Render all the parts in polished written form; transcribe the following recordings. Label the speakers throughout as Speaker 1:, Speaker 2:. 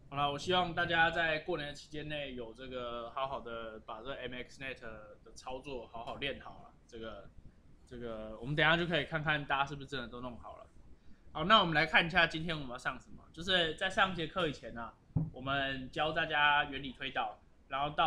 Speaker 1: 好了，我希望大家在过年的期间内有这个好好的把这个 MXNet 的操作好好练好了。这个，我们等一下就可以看看大家是不是真的都弄好了。好，那我们来看一下今天我们要上什么。就是在上节课以前呢、我们教大家原理推导，然后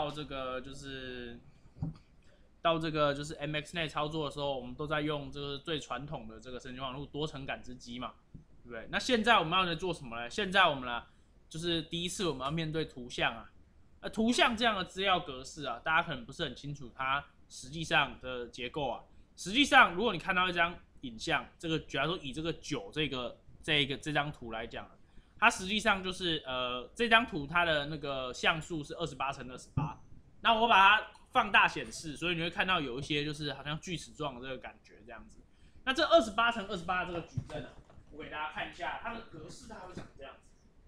Speaker 1: 到这个 MXNet 操作的时候，我们都在用这个最传统的这个神经网络多层感知机嘛，对不对？那现在我们要来做什么呢？现在我们呢，就是第一次我们要面对图像啊，图像这样的资料格式啊，大家可能不是很清楚它实际上的结构啊。实际上，如果你看到一张影像，这个假如说以这个9这张图来讲，它实际上就是这张图它的那个像素是28×28，那我把它放大显示，所以你会看到有一些就是好像锯齿状的这个感觉这样子。那这28×28这个矩阵啊，我给大家看一下它的格式，它会长这样子。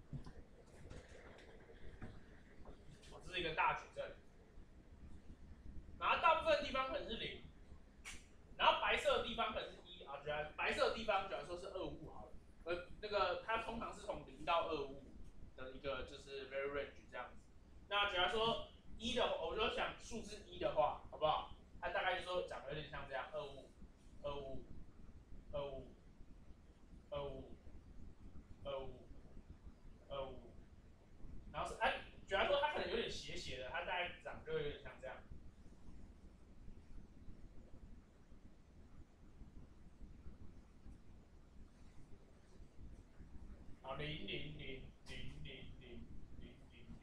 Speaker 1: 这是一个大矩阵，然后大部分地方可能是0，然后白色的地方可能是1啊，白色的地方假如说是25好了，那个它通常是从0到25的一个就是 very range 这样子。那假如说1的，我就想数字1的话，好不好？它大概就说长得有点像这样，25、25、25、25、25、25，然后是假如说它可能有点斜斜的，它大概长就有点像这样。好000000000，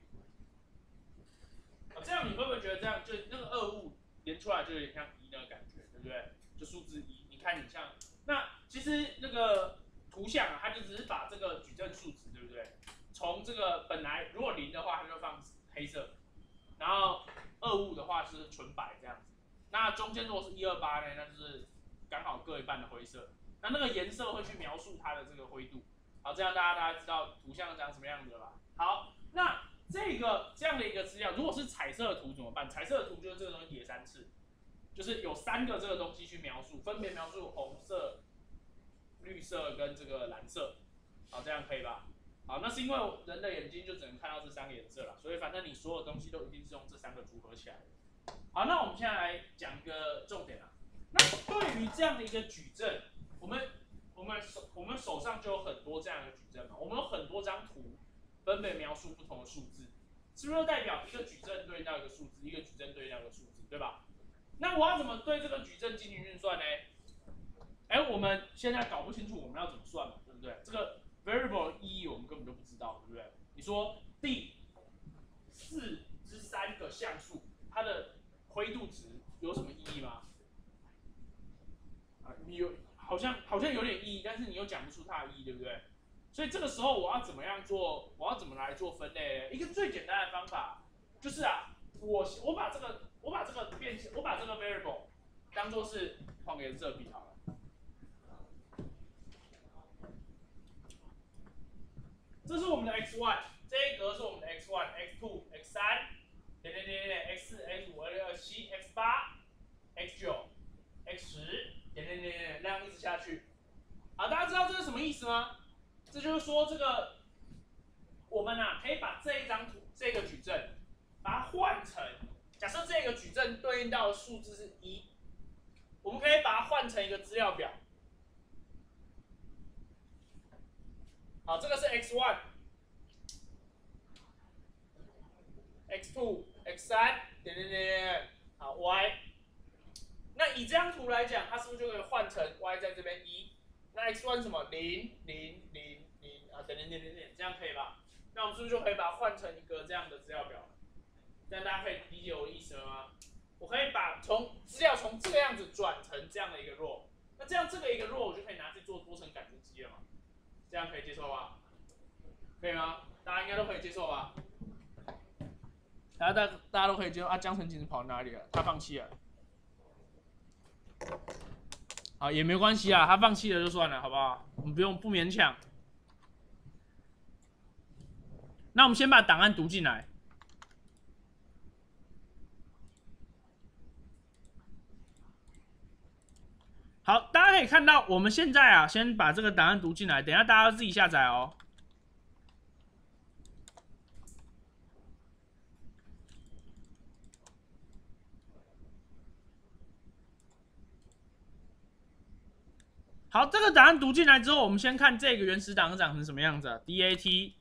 Speaker 1: 这样你会不会觉得这样就那个二物连出来就有点像1那个感觉，对不对？就数字1，你看你像那其实那个图像啊，它就只是把这个矩阵数值，对不对？从这个本来如果0的话，它就放黑色，然后二物的话是纯白这样子。那中间如果是128呢，那就是刚好各一半的灰色。那个颜色会去描述它的这个灰度。好，这样大家知道图像长什么样子了吧？好，那这样的一个资料，如果是彩色的图怎么办？彩色的图就是这个东西叠3次，就是有3个这个东西去描述，分别描述红色、绿色跟这个蓝色。好，这样可以吧？好，那是因为人的眼睛就只能看到这3个颜色了，所以反正你所有东西都一定是用这3个组合起来的。好，那我们现在来讲一个重点啊。那对于这样的一个矩阵，我们手上就有很多这样的矩阵嘛，我们有很多张图，分别描述不同的数字，是不是代表一个矩阵对应到一个数字，一个矩阵对应到一个数字，对吧？那我要怎么对这个矩阵进行运算呢？我们现在搞不清楚我们要怎么算嘛，对不对？这个 variable 的意义我们根本就不知道，对不对？你说第4×3个像素，它的灰度值有什么意义吗？你好像有点意义，但是你又讲不出它的意义，对不对？所以这个时候我要怎么样做？我要怎么来做分类呢？一个最简单的方法就是啊，我把这个variable 当做是换个颜色笔好了。这是我们的 x1， 这一格是我们的 x1、x2、x3，点点点点 x4、x5、x6、x7、x9、x10，点点点点，那样一直下去。好，大家知道这是什么意思吗？这就是说，这个我们可以把这一张图这个矩阵，把它换成，假设这个矩阵对应到的数字是1，我们可以把它换成一个资料表。好，这个是 x1、x2、x3，点点点，好 y。那以这张图来讲，它是不是就可以换成 y 在这边1？那 x1 是什么？0、0、0、0啊，点点点点点，这样可以吧？那我们是不是就可以把它换成一个这样的资料表？这样大家可以理解我的意思了吗？我可以把资料从这个样子转成这样的一个 row， 那这样这个一个 row 我就可以拿去做多层感知机了嘛？这样可以接受吗？可以吗？大家应该都可以接受吧？大家都可以接受啊。江澄锦跑哪里了？他放弃了。好，也没关系啊，他放弃了就算了，好不好？我们不勉强。那我们先把档案读进来。好，大家可以看到，我们现在先把这个档案读进来，等一下大家自己下载哦。 好，这个档案读进来之后，我们先看这个原始档案长成什么样子啊 ？DAT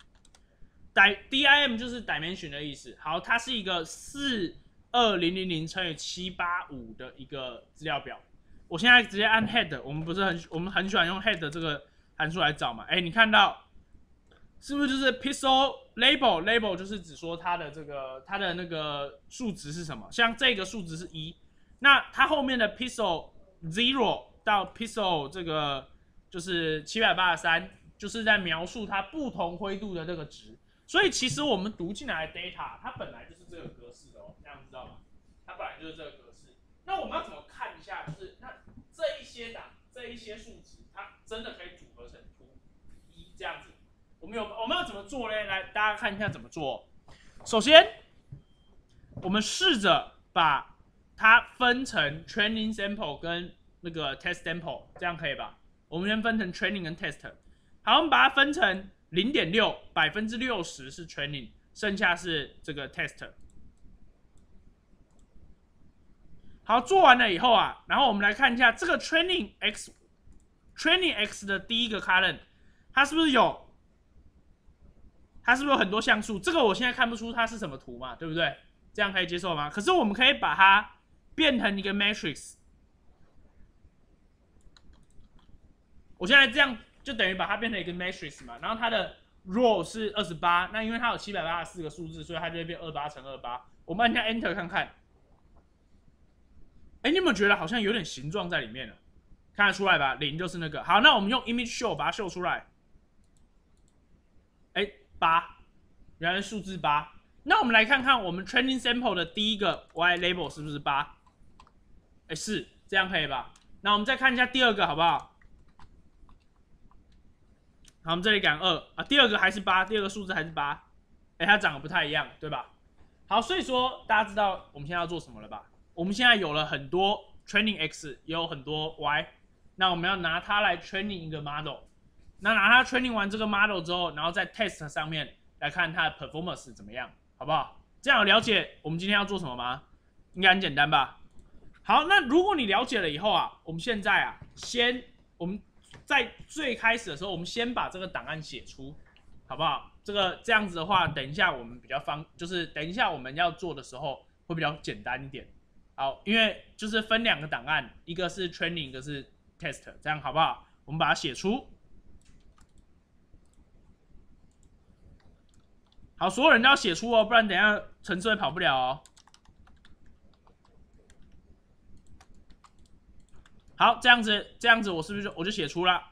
Speaker 1: DIM 就是 dimension 的意思。好，它是一个42000乘以785的一个资料表。我现在直接按 head， 我们很喜欢用 head 这个函数来找嘛？哎，你看到是不是就是 pixel label 就是指说它的那个数值是什么？像这个数值是1，那它后面的 pixel 0到 pixel 这个就是783，就是在描述它不同灰度的这个值。所以其实我们读进来的 data， 它本来就是这个格式的哦，这样知道吗？它本来就是这个格式。那我们要怎么看一下？就是那这一些数值，它真的可以组合成图1这样子。我们要怎么做呢？来，大家看一下怎么做。首先，我们试着把它分成 training sample 跟那个 test sample， 这样可以吧？我们先分成 training 跟 test。好，我们把它分成0.6%， 60%是 training， 剩下是这个 test。好，做完了以后啊，然后我们来看一下这个 training x 的第一个 column， 它是不是有很多像素？这个我现在看不出它是什么图嘛，对不对？这样可以接受吗？可是我们可以把它变成一个 matrix。我现在这样就等于把它变成一个 matrix 嘛，然后它的 row 是28，那因为它有784个数字，所以它就会变28乘28。我们按下 enter 看看。哎，你有没有觉得好像有点形状在里面了？看得出来吧？0就是那个。好，那我们用 image show 把它秀出来。哎，8，原来是数字8。那我们来看看我们 training sample 的第一个 y label 是不是8？哎，是，这样可以吧？那我们再看一下第二个好不好？好，我们这里改2啊，第二个还是8，第二个数字还是8。哎，它长得不太一样，对吧？好，所以说大家知道我们现在要做什么了吧？我们现在有了很多 training x， 也有很多 y， 那我们要拿它来 training 一个 model。那拿它 training 完这个 model 之后，然后在 test 上面来看它的 performance 怎么样，好不好？这样有了解我们今天要做什么吗？应该很简单吧？好，那如果你了解了以后啊，我们现在啊，我们在最开始的时候，我们先把这个档案写出，好不好？这样子的话，等一下我们比较就是等一下我们要做的时候会比较简单一点。好，因为就是分2个档案，一个是 training， 一个是 test， 这样好不好？我们把它写出。好，所有人都要写出哦，不然等一下程式会跑不了哦。好，这样子我是不是我就写出了？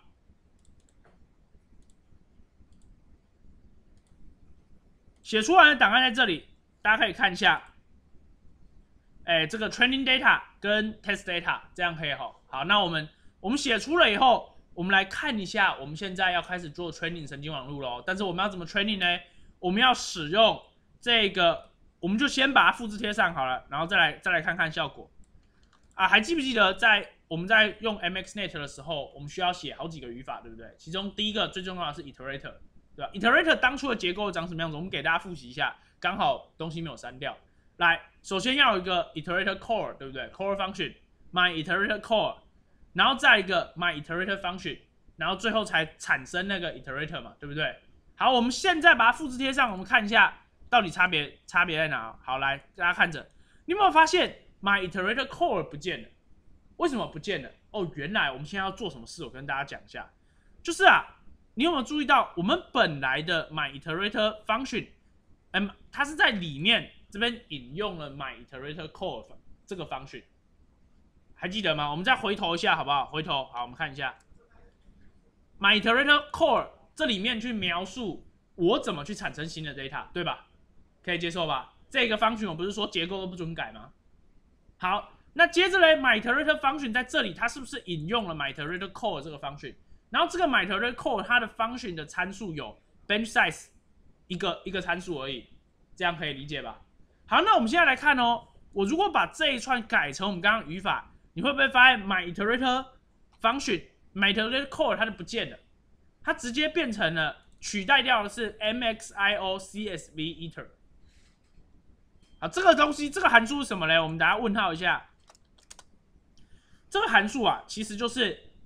Speaker 1: 写出来的档案在这里，大家可以看一下。哎，这个 training data 跟 test data 这样可以吼。好，那我们写出了以后，我们来看一下，我们现在要开始做 training 神经网络喽。但是我们要怎么 training 呢？我们要使用这个，我们就先把它复制贴上好了，然后再来看看效果。啊，还记不记得我们在用 MXNet 的时候，我们需要写好几个语法，对不对？其中第一个最重要的是 iterator， 对吧 ？iterator 当初的结构长什么样子？我们给大家复习一下，刚好东西没有删掉。来，首先要有一个 iterator core， 对不对 ？core function my iterator core， 然后再一个 my iterator function， 然后最后才产生那个 iterator 嘛，对不对？好，我们现在把它复制贴上，我们看一下到底差别在哪。好，来大家看着，你有没有发现 my iterator core 不见了？为什么不见了？哦，原来我们现在要做什么事？我跟大家讲一下，就是啊，你有没有注意到我们本来的 my iterator function， 它是在里面。这边引用了 my iterator core 这个 function， 还记得吗？我们再回头一下好不好？回头，好，我们看一下 my iterator core 这里面去描述我怎么去产生新的 data， 对吧？可以接受吧？这个 function 我不是说结构都不准改吗？好，那接着嘞 my iterator function 在这里它是不是引用了 my iterator core 这个 function？ 然后这个 my iterator core 它的 function 的参数有 bench size 一个参数而已，这样可以理解吧？好，那我们现在来看哦，我如果把这一串改成我们刚刚语法，你会不会发现 my iterator function、my iterator core 它就不见了，它直接变成了取代掉的是 mxio csv iter。好，这个东西这个函数是什么嘞？我们大家问号一下。这个函数啊，其实就是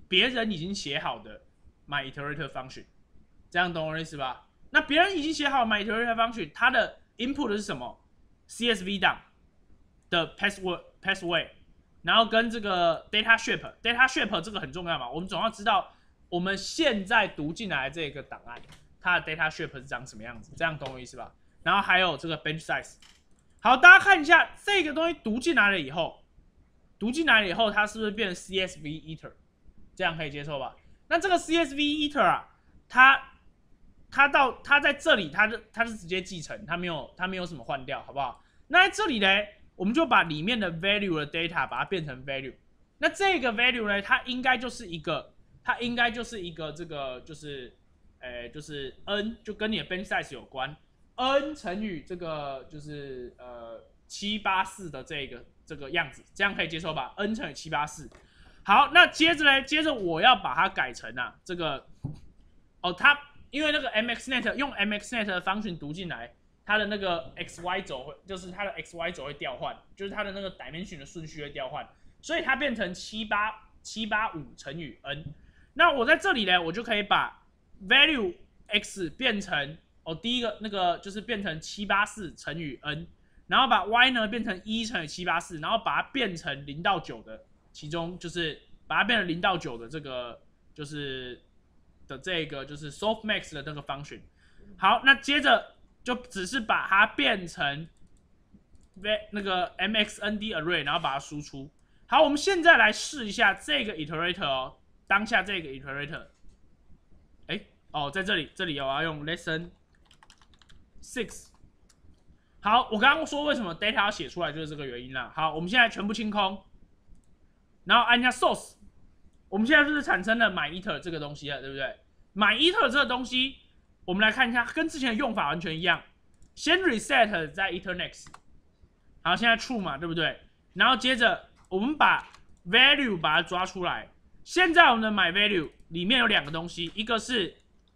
Speaker 1: 别人已经写好的 myIterator function， 这样懂我的意思吧？那别人已经写好 myIterator function， 它的 input 是什么 ？CSV 档的 pathway， 然后跟这个 data shape 这个很重要嘛，我们总要知道我们现在读进来这个档案，它的 data shape 是长什么样子，这样懂我意思吧？然后还有这个 bench size。好，大家看一下这个东西读进来了以后，它是不是变成 CSV iter？ 这样可以接受吧？那这个 CSV iter 啊，它在这里，它是直接继承，它没有什么换掉，好不好？那在这里呢，我们就把里面的 value 的 data 把它变成 value。那这个 value 呢，它应该就是一个这个就是，就是 n 就跟你的 bench size 有关 ，n 乘以这个就是784的这个样子，这样可以接受吧 ？n 乘以784。好，那接着我要把它改成这个它因为那个 MXNet 用 MXNet 的 function 读进来，它的那个 XY 轴就是它的 XY 轴会调换，就是它的那个 dimension 的顺序会调换，所以它变成785乘以 n。那我在这里呢，我就可以把 value x 变成第一个那个就是变成784乘以 n， 然后把 y 呢变成1乘以784，然后把它变成0到9的，其中就是把它变成0到9的这个就是的这个就是 softmax 的那个 function。好，那接着就只是把它变成那个 mxnd array， 然后把它输出。好，我们现在来试一下这个 iterator 当下这个 iterator， 在这里我要用 lesson 6。好，我刚刚说为什么 data 要写出来，就是这个原因啦。好，我们现在全部清空，然后按一下 source， 我们现在就是产生了 myIter 这个东西了，对不对？myIter 这个东西，我们来看一下，跟之前的用法完全一样，先 reset 再 iternext。好，现在 true 嘛，对不对？然后接着我们把 value 把它抓出来。现在我们的 myValue 里面有2个东西，一个是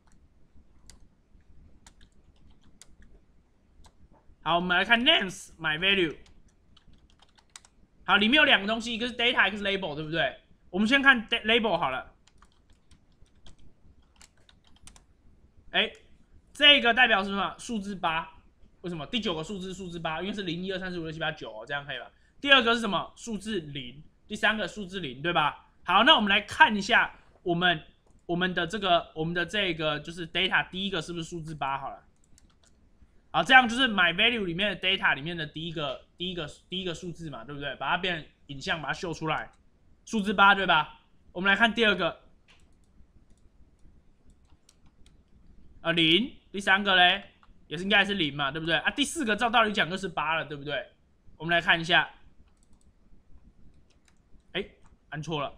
Speaker 1: 好，我们来看 names myValue。好，里面有2个东西，一个是 data， 一个是 label， 对不对？我们先看 label 好了。这个代表是什么？数字8。为什么？第9个数字8，因为是0、1、2、3、4、5、6、7、8、9，这样可以吧？第2个是什么？数字0。第3个数字0，对吧？好，那我们来看一下我们的这个就是 data 第一个是不是数字8好了？好，这样就是 myValue 里面的 data 里面的第一个数字嘛，对不对？把它变成影像，把它秀出来，数字8，对吧？我们来看第2个，0，第3个嘞也是应该是0嘛，对不对？第4个照道理讲就是8了，对不对？我们来看一下，按错了。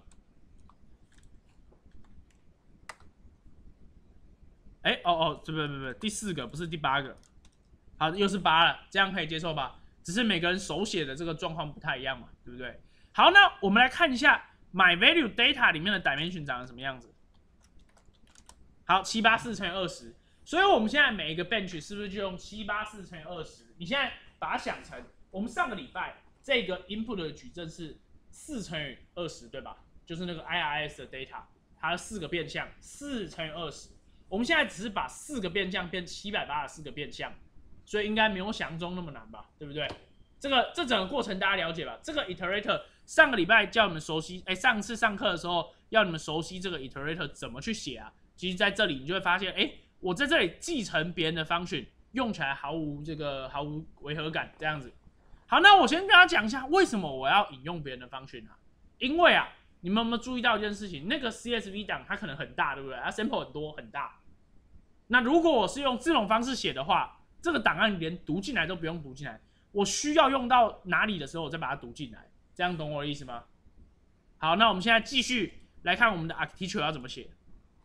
Speaker 1: 不，第4个不是第8个，好，又是8了，这样可以接受吧？只是每个人手写的这个状况不太一样嘛，对不对？好，那我们来看一下 myValue data 里面的 dimension 长得什么样子。好，784乘以20，所以我们现在每一个 bench 是不是就用784乘以20？你现在把它想成，我们上个礼拜这个 input 的矩阵是4乘以20，对吧？就是那个 IRS 的 data， 它的4个变项，4乘以20。我们现在只是把4个变项变784个变项，所以应该没有想象中那么难吧，对不对？这整个过程大家了解吧？这个 iterator 上个礼拜叫你们熟悉，上次上课的时候要你们熟悉这个 iterator 怎么去写啊？其实在这里你就会发现，我在这里继承别人的 function， 用起来毫无违和感，这样子。好，那我先跟大家讲一下为什么我要引用别人的 function 啊？因为你们有没有注意到一件事情？那个 CSV 档它可能很大，对不对？它 sample 很多很大。那如果我是用这种方式写的话，这个档案连读进来都不用读进来，我需要用到哪里的时候，我再把它读进来，这样懂我的意思吗？好，那我们现在继续来看我们的 architecture 要怎么写。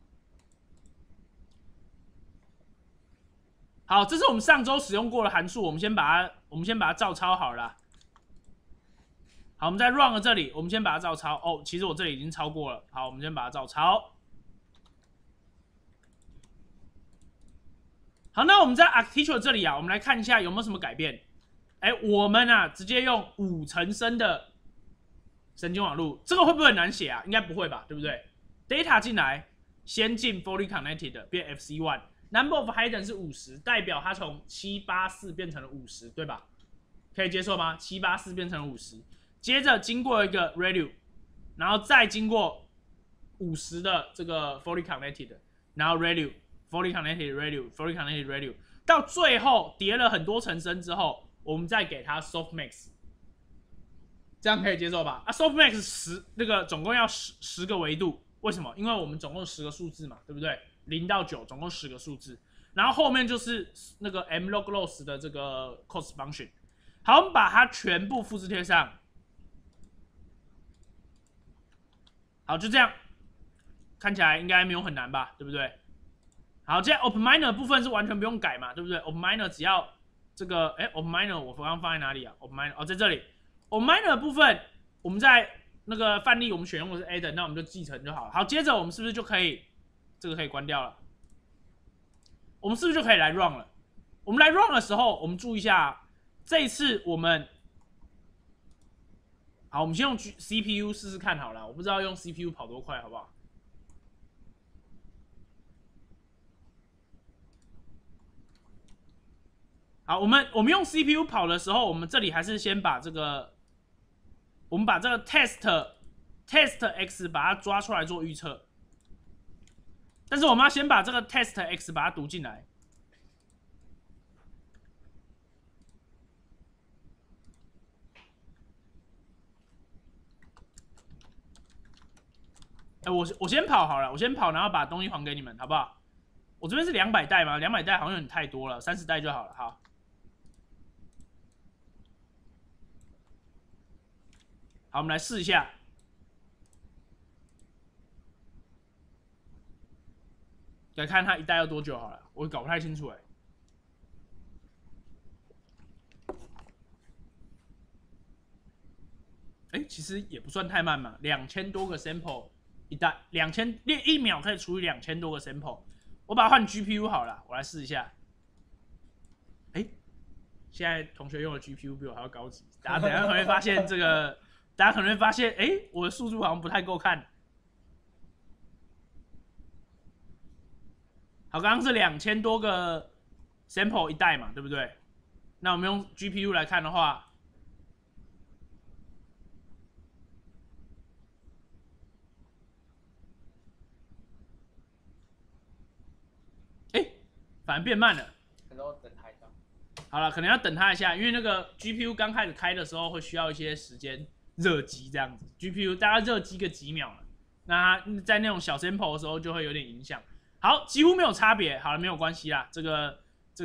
Speaker 1: 好，这是我们上周使用过的函数，我们先把它照抄好了啦。好，我们在 run 的这里，我们先把它照抄。其实我这里已经抄过了。好，我们先把它照抄。好，那我们在 architecture 这里我们来看一下有没有什么改变。我们直接用5层深的神经网络，这个会不会很难写啊？应该不会吧，对不对？
Speaker 2: data 进来，先进 fully connected 变 FC1，number of hidden 是50，代表它从784变成了50，对吧？可以接受吗？784变成了50，接着经过一个 ReLU， 然后再经过50的这个 fully connected， 然后 ReLU fully connected ReLU fully connected ReLU， 到最后叠了很多层深之后，我们再给它 softmax。这样可以接受吧？啊 ，softmax 那个总共要10个维度，为什么？因为我们总共10个数字嘛，对不对？0到9总共10个数字，然后后面就是那个 mlog_loss 的这个 cost function。好，我们把它全部复制贴上。好，就这样，看起来应该没有很难吧，对不对？好，这样 openMiner 的部分是完全不用改嘛，对不对 ？openMiner 只要这个，openMiner 我刚刚放在哪里啊 ？openMiner 哦，在这里。openMiner 的部分，我们在那个范例我们选用的是 Adam， 那我们就继承就好了。好，接着我们是不是就可以这个可以关掉了？我们是不是就可以来 run 了？我们来 run 的时候，我们注意一下，这一次我们好，我们先用 CPU 试试看好了。我不知道用 CPU 跑多快，好不好？好，我们用 CPU 跑的时候，我们这里还是先把这个。我们把这个 test x 把它抓出来做预测，但是我们要先把这个 test x 把它读进来。我先跑好了，我先跑，然后把东西还给你们，好不好？我这边是200代吗？200代好像有点太多了，30代就好了。好。好，我们来试一下。来看它一代要多久好了，我搞不太清楚其实也不算太慢嘛，2000多个 sample 一代，1秒可以处理2000多个 sample。我把它换 GPU 好了，我来试一下。现在同学用的 GPU 比我还要高级，大家等一下可能会发现这个。大家可能会发现，我的速度好像不太够看。好，刚刚是2000多个 sample 一代嘛，对不对？那我们用 GPU 来看的话，反而变慢了。
Speaker 1: 可能要等它一下。
Speaker 2: 好了，可能要等它一下，因为那个 GPU 刚开始开的时候会需要一些时间。热机这样子 ，GPU 大概热机个几秒了，那它在那种小 sample 的时候就会有点影响。好，几乎没有差别，好了，没有关系啦。这个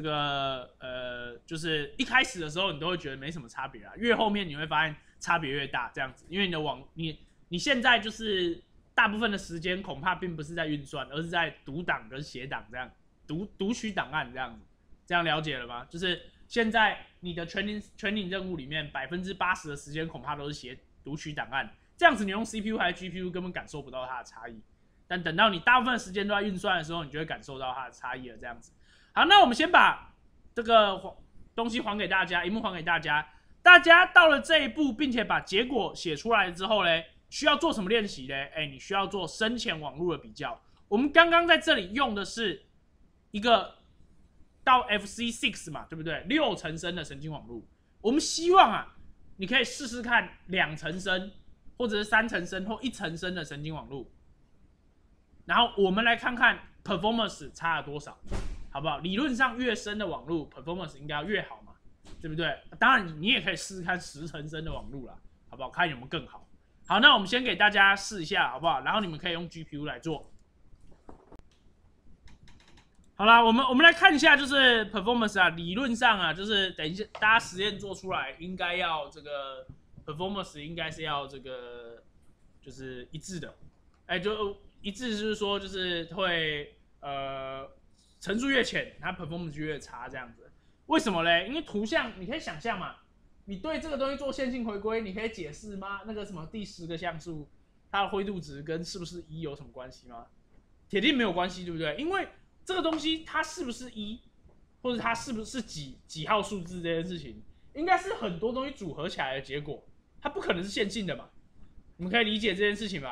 Speaker 2: 就是一开始的时候你都会觉得没什么差别啦，越后面你会发现差别越大这样子，因为你的你现在就是大部分的时间恐怕并不是在运算，而是在读档跟写档这样，读取档案这样子，这样了解了吗？就是现在你的 training 任务里面80%的时间恐怕都是写读取档案，这样子你用 CPU 还是 GPU 根本感受不到它的差异。但等到你大部分时间都在运算的时候，你就会感受到它的差异了。这样子，好，那我们先把这个东西还给大家，荧幕还给大家。大家到了这一步，并且把结果写出来之后呢，需要做什么练习呢？你需要做深浅网络的比较。我们刚刚在这里用的是一个到 FC6 嘛，对不对？6层深的神经网络。我们希望啊，你可以试试看2层深，或者是3层深或1层深的神经网络。然后我们来看看 performance 差了多少，好不好？理论上越深的网络 performance 应该要越好嘛，对不对？当然你也可以试试看10层深的网络啦，好不好？看有没有更好。好，那我们先给大家试一下，好不好？然后你们可以用 GPU 来做。好啦，我们来看一下，就是 performance 啊，理论上啊，就是等一下大家实验做出来，应该要这个 performance 应该是要这个就是一致的，就一致就是说就是会层数越浅，它 performance 就越差这样子。为什么嘞？因为图像你可以想象嘛，你对这个东西做线性回归，你可以解释吗？那个什么第10个像素，它的灰度值跟是不是1有什么关系吗？铁定没有关系，对不对？因为这个东西它是不是1，或者它是不是几号数字这件事情，应该是很多东西组合起来的结果，它不可能是线性的嘛。你们可以理解这件事情吧？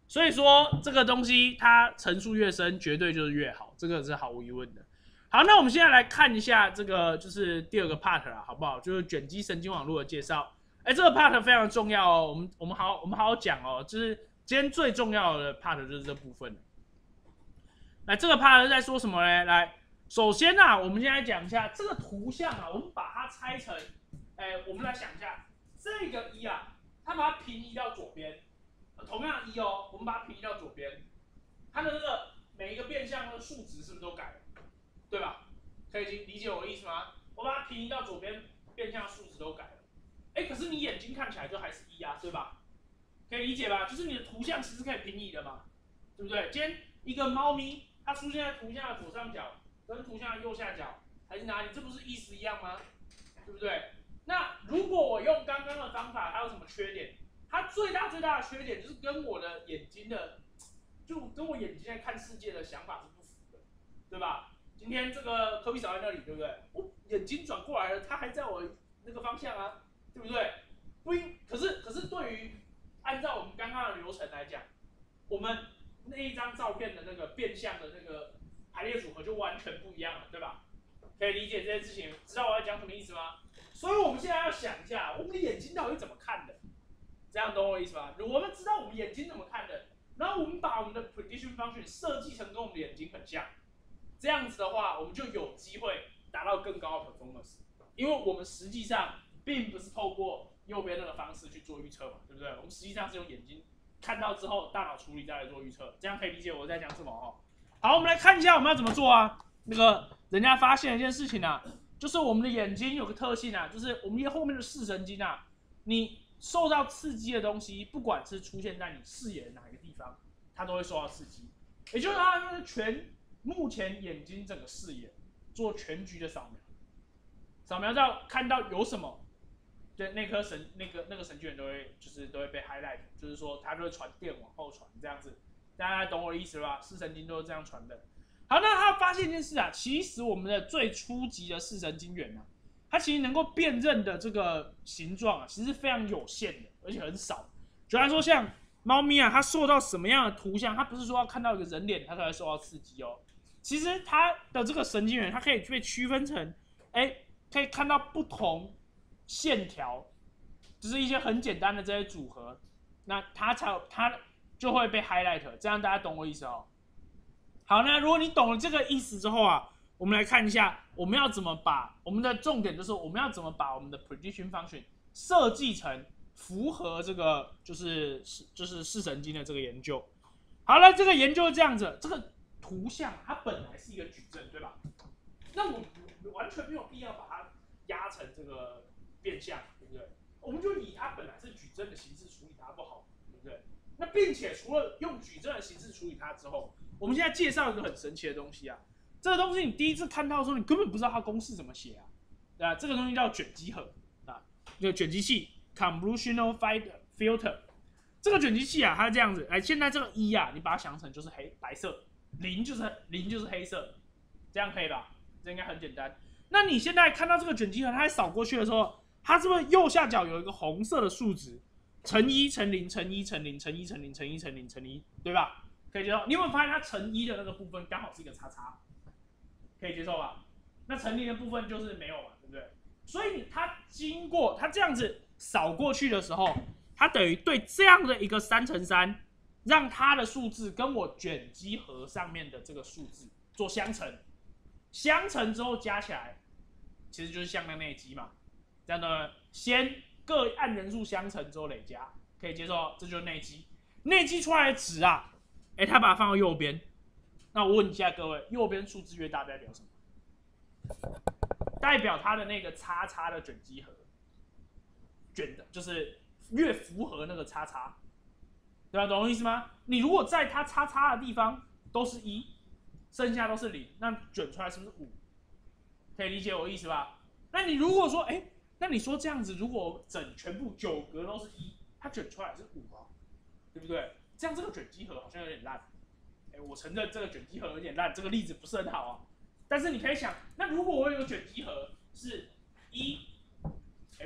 Speaker 2: 所以说这个东西它层数越深，绝对就是越好，这个是毫无疑问的。好，那我们现在来看一下这个就是第二个 part 啦，好不好？就是卷积神经网络的介绍。这个 part 非常重要哦，我们好好讲哦，就是今天最重要的 part 就是这部分。来，这个 part 在说什么呢？来，首先啊，我们先来讲一下这个图像啊，我们把它拆成，我们来想一下，这个一啊，它把它平移到左边，同样的一哦，我们把它平移到左边，它的那个每一个变相的数值是不是都改了？对吧？可以理解我的意思吗？我把它平移到左边，变相数值都改了。可是你眼睛看起来就还是一啊，对吧？可以理解吧？就是你的图像其实可以平移的嘛，对不对？今天一个猫咪，它出现在图像的左上角，跟图像的右下角，还是哪里？这不是意思一样吗？对不对？那如果我用刚刚的方法，它有什么缺点？它最大的缺点就是跟我的眼睛的，就跟我眼睛在看世界的想法是不符的，对吧？今天这个科比扫在那里，对不对？我眼睛转过来了，它还在我那个方向啊，对不对？不应，可是对于按照我们刚刚的流程来讲，我们那一张照片的那个变相的那个排列组合就完全不一样了，对吧？可以理解这件事情，知道我在讲什么意思吗？所以我们现在要想一下，我们的眼睛到底怎么看的？这样懂我意思吧？我们知道我们眼睛怎么看的，然后我们把我们的 prediction function 设计成跟我们的眼睛很像。这样子的话，我们就有机会达到更高的 performance， 因为我们实际上并不是透过右边那个方式去做预测嘛，对不对？我们实际上是用眼睛看到之后，大脑处理再来做预测，这样可以理解我在讲什么哦。好，我们来看一下我们要怎么做啊？那个人家发现一件事情啊，就是我们的眼睛有个特性啊，就是我们后面的视神经啊，你受到刺激的东西，不管是出现在你视野的哪一个地方，它都会受到刺激，也就是它目前眼睛整个视野做全局的扫描，扫描到看到有什么，对那颗神那个神经元都会被 highlight， 就是说它就会传电往后传这样子，大家懂我的意思了吧？视神经都是这样传的。好，那他发现一件事啊，其实我们的最初级的视神经元啊，它其实能够辨认的这个形状啊，其实是非常有限的，而且很少。举例说，像猫咪啊，它受到什么样的图像，它不是说要看到一个人脸它才会受到刺激哦。其实它的这个神经元，它可以被区分成，可以看到不同线条，就是一些很简单的这些组合，那它就会被 highlight， 这样大家懂我意思哦。好，那如果你懂了这个意思之后啊，我们来看一下，我们要怎么把我们的重点就是我们要怎么把我们的 prediction function 设计成符合这个就是视神经的这个研究。好了，这个研究是这样子，这个图像它本来是一个矩阵，对吧？那我们完全没有必要把它压成这个变相，对不对？我们就以它本来是矩阵的形式处理它不好，对不对？那并且除了用矩阵的形式处理它之后，我们现在介绍一个很神奇的东西啊！这个东西你第一次看到的时候，你根本不知道它公式怎么写啊，对吧？这个东西叫卷积核啊，那个卷积器 convolutional filter。这个卷积器啊，它是这样子，现在这个一啊，你把它想成就是白色，零就是黑色，这样可以吧？这应该很简单。那你现在看到这个卷积核，它扫过去的时候，它是不是右下角有一个红色的数值，乘一乘零乘一乘零乘一乘零乘一乘零乘一，对吧？可以接受。你有没有发现它乘一的那个部分刚好是一个叉叉？可以接受吧？那乘零的部分就是没有嘛，对不对？所以它经过它这样子扫过去的时候，它等于对这样的一个3×3，让它的数字跟我卷积核上面的这个数字做相乘，相乘之后加起来，其实就是向量内积嘛。这样呢，先各按人数相乘之后累加，可以接受，这就是内积。内积出来的值啊，它把它放到右边。那我问一下各位，右边数字越大代表什么？代表它的那个叉叉的卷积核，卷的就是越符合那个叉叉，对吧？懂我意思吗？你如果在它叉叉的地方都是1，剩下都是0，那卷出来是不是5？可以理解我意思吧？那你如果说，那你说这样子，如果全部9格都是1，它卷出来是5啊，对不对？这样这个卷积核好像有点烂。我承认这个卷积核有点烂，这个例子不是很好啊。但是你可以想，那如果我有个卷积核是1，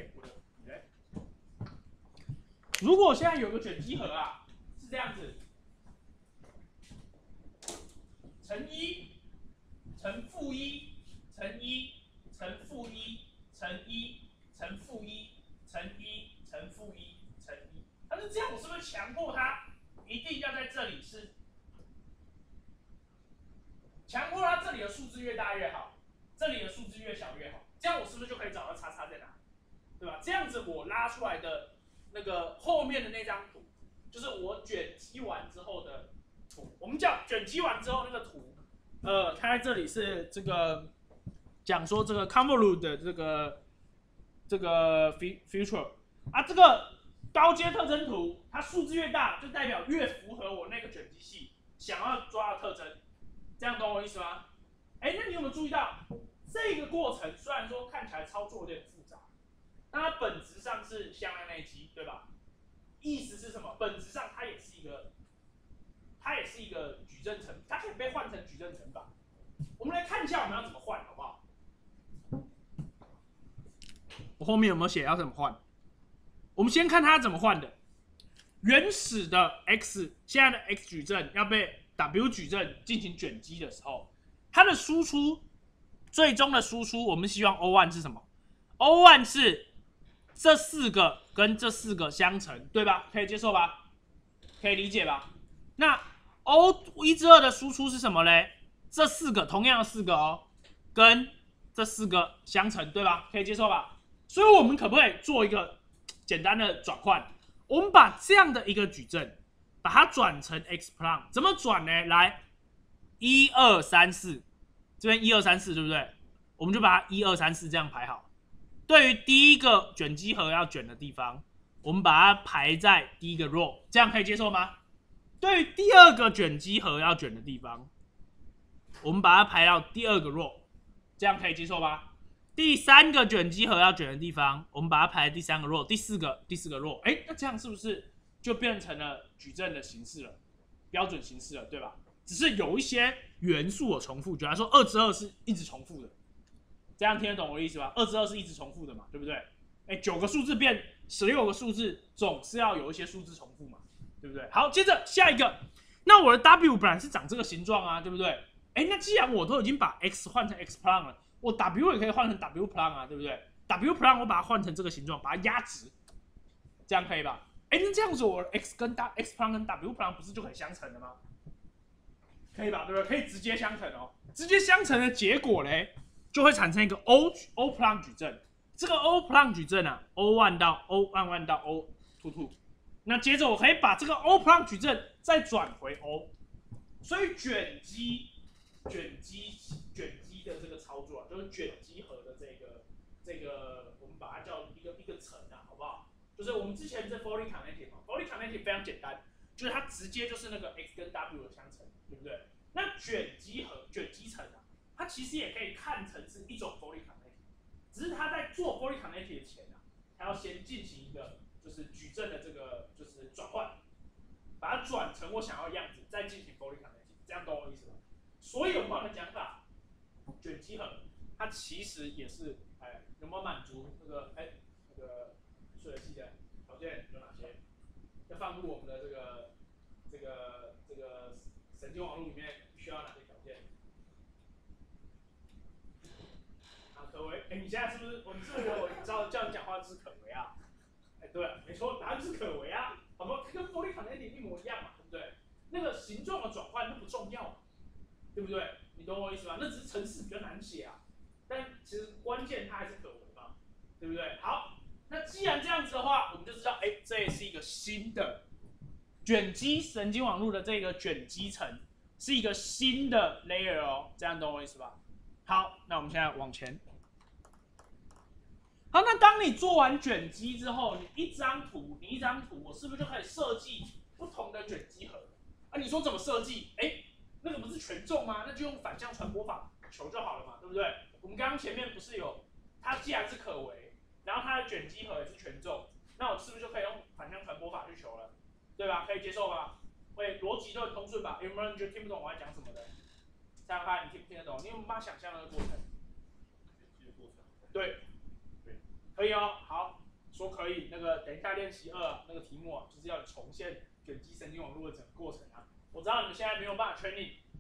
Speaker 2: 如果我现在有个卷积核啊，是这样子，
Speaker 1: 乘1乘负1乘1乘负1乘1乘负1乘1乘负1乘1。但是这样，我是不是强迫它一定要在这里是？强迫它这里的数字越大越好，这里的数字越小越好，这样我是不是就可以找到叉叉在哪？对吧？这样子我拉出来的那个后面的那张图，就是我卷积完之后的图。我们讲卷积完之后那个图，它在这里是这个讲说这个 convolute 的这个 feature 啊，这个高阶特征图，它数字越大，就代表越符合我那个卷积系想要抓的特征。这样懂我意思吗？哎，那你有没有注意到这个过程虽然说看起来操作有点复杂，但它本质上是向量内积，对吧？意思是什么？本质上它也是一个矩阵乘，它可以被换成矩阵乘法。我们来看一下我们要怎么换，好不好？我后面有没有写要怎么换？我们先看它怎么换的。原始的 x， 现在的 x 矩阵要被 W 矩阵进行卷积的时候，它的输出最终的输出，我们希望 O1 是什么 ？O1 是这4个跟这4个相乘，对吧？可以接受吧？可以理解吧？那 O1 至2的输出是什么嘞？这4个同样的4个哦，跟这4个相乘，对吧？可以接受吧？所以我们可不可以做一个简单的转换？我们把这样的一个矩阵，把它转成 x-plan， 怎么转呢？来，1、2、3、4，这边1、2、3、4，对不对？我们就把它1、2、3、4这样排好。对于第一个卷积核要卷的地方，我们把它排在第一个 row， 这样可以接受吗？对于第二个卷积核要卷的地方，我们把它排到第2个 row， 这样可以接受吧？第3个卷积核要卷的地方，我们把它排在第3个 row， 第四个 row， 哎，那这样是不是就变成了矩阵的形式了，标准形式了，对吧？只是有一些元素有重复，比方说2之2是一直重复的，这样听得懂我的意思吧？2之2是一直重复的嘛，对不对？哎，9个数字变16个数字，总是要有一些数字重复嘛，对不对？好，接着下一个，那我的 W 本来是长这个形状啊，对不对？哎，那既然我都已经把 x 换成 x-plan 了，我 W 也可以换成 W-plan 啊，对不对 ？W-plan 我把它换成这个形状，把它压直，这样可以吧？哎，那这样子我 x-plan 跟 W-plan 不是就可以相乘了吗？可以吧？对不对？可以直接相乘哦。直接相乘的结果嘞，就会产生一个 O-plan 矩阵。这个 O-plan 矩阵啊 ，O1 到 O11 到 O22， 那接着我可以把这个 O-plan 矩阵再转回 O， 所以卷积的这个操作啊，就是卷积核的这个，我们把它叫一个层啊，好不好？就是我们之前在 Fourier connective，Fourier connective 非常简单，就是它直接就是那个 x 跟 w 的相乘，对不对？那卷积层啊，它其实也可以看成是一种 Fourier connective， 只是它在做 Fourier connective 前啊，它要先进行一个就是矩阵的这个就是转换，把它转成我想要的样子，再进行 Fourier connective， 这样懂我意思吗？所以我们把它讲法，卷积核它其实也是有没有满足那个数学系的条件有哪些？要放入我们的这个神经网络里面需要哪些条件？啊，可为，你现在是不是我们是不是我叫你讲话是可为啊？对，没错，答案是可为啊，好不好？跟 Fourier connective 一模一样嘛，对不对？那个形状的转换那不重要嘛，对不对？你懂我意思吧？那只是程式比较难写啊，但其实关键它还是可为嘛，对不对？好，那既然这样子的话，我们就知道，哎，这也是一个新的卷积神经网络的这个卷积层，是一个新的 layer 哦，这样懂我意思吧？好，那我们现在往前。好，那当你做完卷积之后，你一张图，我是不是就可以设计不同的卷积核？啊，你说怎么设计？哎，那个不是权重吗？那就用反向传播法求就好了嘛，对不对？我们刚刚前面不是有，它既然是可为，然后它的卷积核也是权重，那我是不是就可以用反向传播法去求了？对吧？可以接受吧？喂，逻辑都很通顺吧？有没有人觉得听不懂我在讲什么的？想想看，你听不听得懂？你有没有办法想象那个过程？对，可以哦。好，说可以。那个等一下练习2那个题目啊，就是要重现卷积神经网络的整个过程啊。我知道你们现在没有办法 training，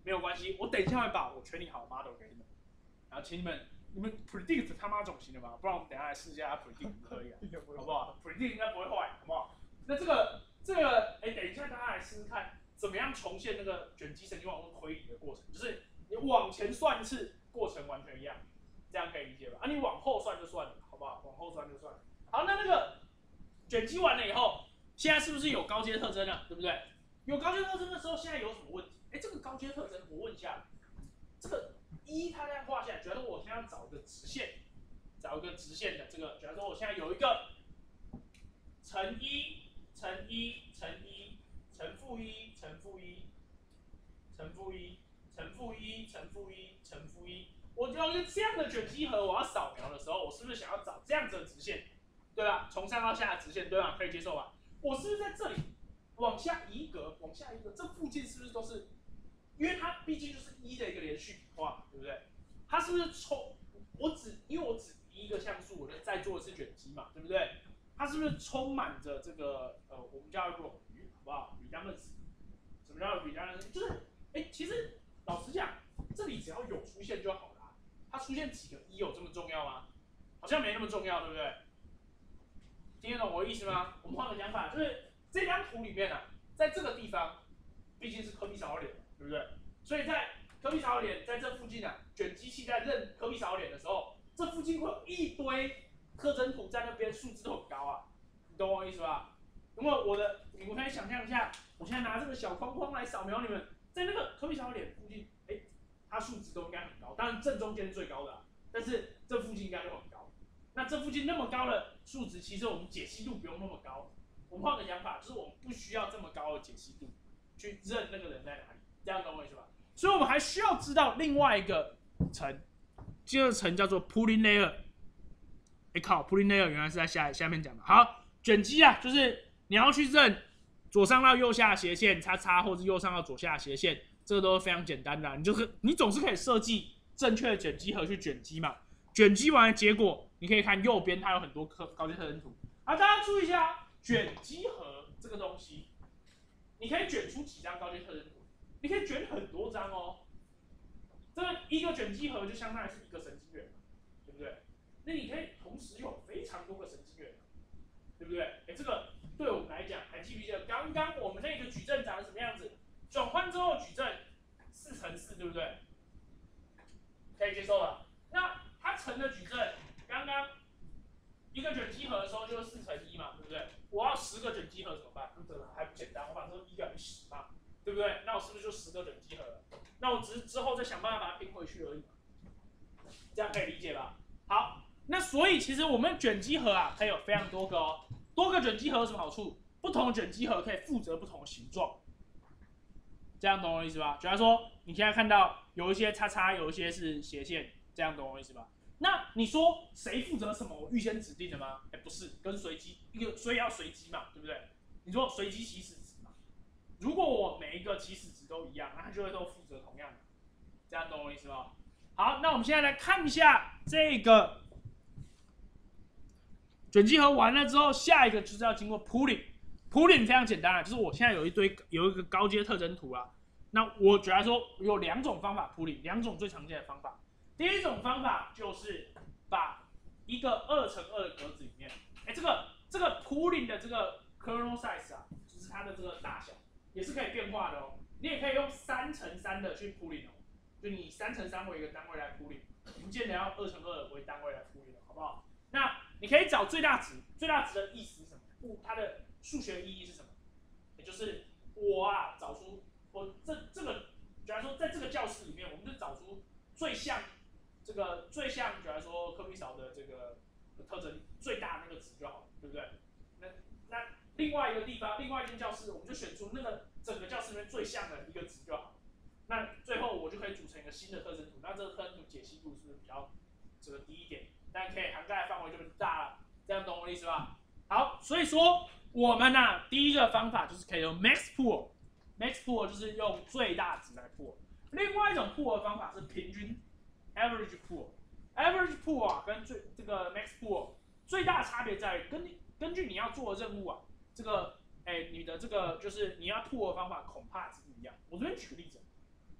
Speaker 1: 没有关系，我等一下会把我全理好的 model 给你们，然后请你们 predict 他妈总行了吧？不然我们等一下来试一下 predict 可以啊，好不好 ？predict 应该不会坏，好不好？那这个，等一下大家来试试看，怎么样重现那个卷积神经网络推理的过程，就是你往前算一次，过程完全一样，这样可以理解吧？啊，你往后算就算了，好不好？往后算就算了。好，那个卷积完了以后，现在是不是有高阶特征了？对不对？有高阶特征的时候，现在有什么问题？这个高阶特征，我问一下，这个它这样画下来，假如说我现在要找一个直线，找一个直线的这个，假如说我现在有一个乘一乘一乘一乘负一乘负一乘负一乘负一乘负一乘负一，我有一个这样的卷积核，我要扫描的时候，我是不是想要找这样子的直线？对吧？从上到下的直线，对吧？可以接受吧？我是不是在这里往下移格，往下一个，这附近是不是都是？因为它毕竟就是一的一个连续笔画，对不对？它是不是因为我只移一个像素，我就再做一次卷积嘛，对不对？它是不是充满着这个我们叫冗余，好不好 ？redundancy。什么叫 redundancy？ 就是其实老实讲，这里只要有出现就好了。它出现几个一有这么重要吗？好像没那么重要，对不对？听得懂我的意思吗？我们换个讲法，就是这张图里面啊，在这个地方毕竟是科比扫脸，对不对？所以在科比扫脸在这附近啊，卷积器在认科比扫脸的时候，这附近会有一堆特征图在那边，数字都很高啊，你懂我意思吧？那么你们可以想象一下，我现在拿这个小框框来扫描你们，在那个科比扫脸附近，它数值都应该很高，当然正中间是最高的，但是这附近应该就很高。那这附近那么高的数值，其实我们解析度不用那么高。我们换个讲法，就是我们不需要这么高的解析度去认那个人在哪里，这样懂我意思吧？所以我们还需要知道另外一个层，这个层叫做 pooling layer。靠 ，pooling layer 原来是在下面讲的。好，卷积啊，就是你要去认左上到右下斜线叉叉，或者右上到左下斜线，这个都是非常简单的、你总是可以设计正确的卷积核去卷积嘛。卷积完的结果，你可以看右边，它有很多高阶特征图。大家注意一下，卷积核这个东西，你可以卷出几张高阶特征图？你可以卷很多张哦。这个一个卷积核就相当于是一个神经元，对不对？那你可以同时有非常多个神经元，对不对？这个对我们来讲，还记不记得刚刚我们那个矩阵长什么样子？转换之后矩阵4×4，对不对？可以接受了。那它乘的矩阵，刚刚一个卷积核的时候就是4×1嘛，对不对？我要10个卷积核怎么办？这个还不简单，我把这个1改成10嘛，对不对？那我是不是就10个卷积核了？那我只是之后再想办法把它拼回去而已，这样可以理解吧？好，那所以其实我们卷积核啊，可以有非常多个哦。多个卷积核有什么好处？不同的卷积核可以负责不同的形状，这样懂我意思吧？假如说你现在看到有一些叉叉，有一些是斜线，这样懂我意思吧？那你说谁负责什么？我预先指定的吗？不是，跟随机所以要随机嘛，对不对？你说随机起始值嘛？如果我每一个起始值都一样，那它就会都负责同样的，这样懂我意思吗？好，那我们现在来看一下这个卷积核完了之后，下一个就是要经过 pooling。pooling 非常简单啊，就是我现在有一个高阶特征图啊。那我觉得说有2种方法 pooling， 2种最常见的方法。第一种方法就是把一个2×2的格子里面，这个 pooling 的这个 kernel size 啊，就是它的这个大小也是可以变化的哦。你也可以用3×3的去 pooling 哦，就你3×3为一个单位来 pooling， 不见得要2×2为单位来 pooling， 好不好？那你可以找最大值，最大值的意思是什么？它的数学意义是什么？也就是我找出我这个，假如说在这个教室里面，我们就找出最像，假如说科比扫的这个特征最大那个值就好了，对不对？那另外一个地方，另外一间教室，我们就选出那个整个教室里面最像的一个值就好。那最后我就可以组成一个新的特征图，那这个特征图解析度是不是比较低一点？但可以涵盖的范围就大了，这样懂我的意思吧？好，所以说我们第一个方法就是可以用 max pool。max pool 就是用最大值来 pool。另外一种 pool 的方法是平均 average pool。average pool 跟这个 max pool 最大的差别在于根据你要做的任务啊，你的这个就是你要 pool 的方法恐怕是不一样。我这边举个例子，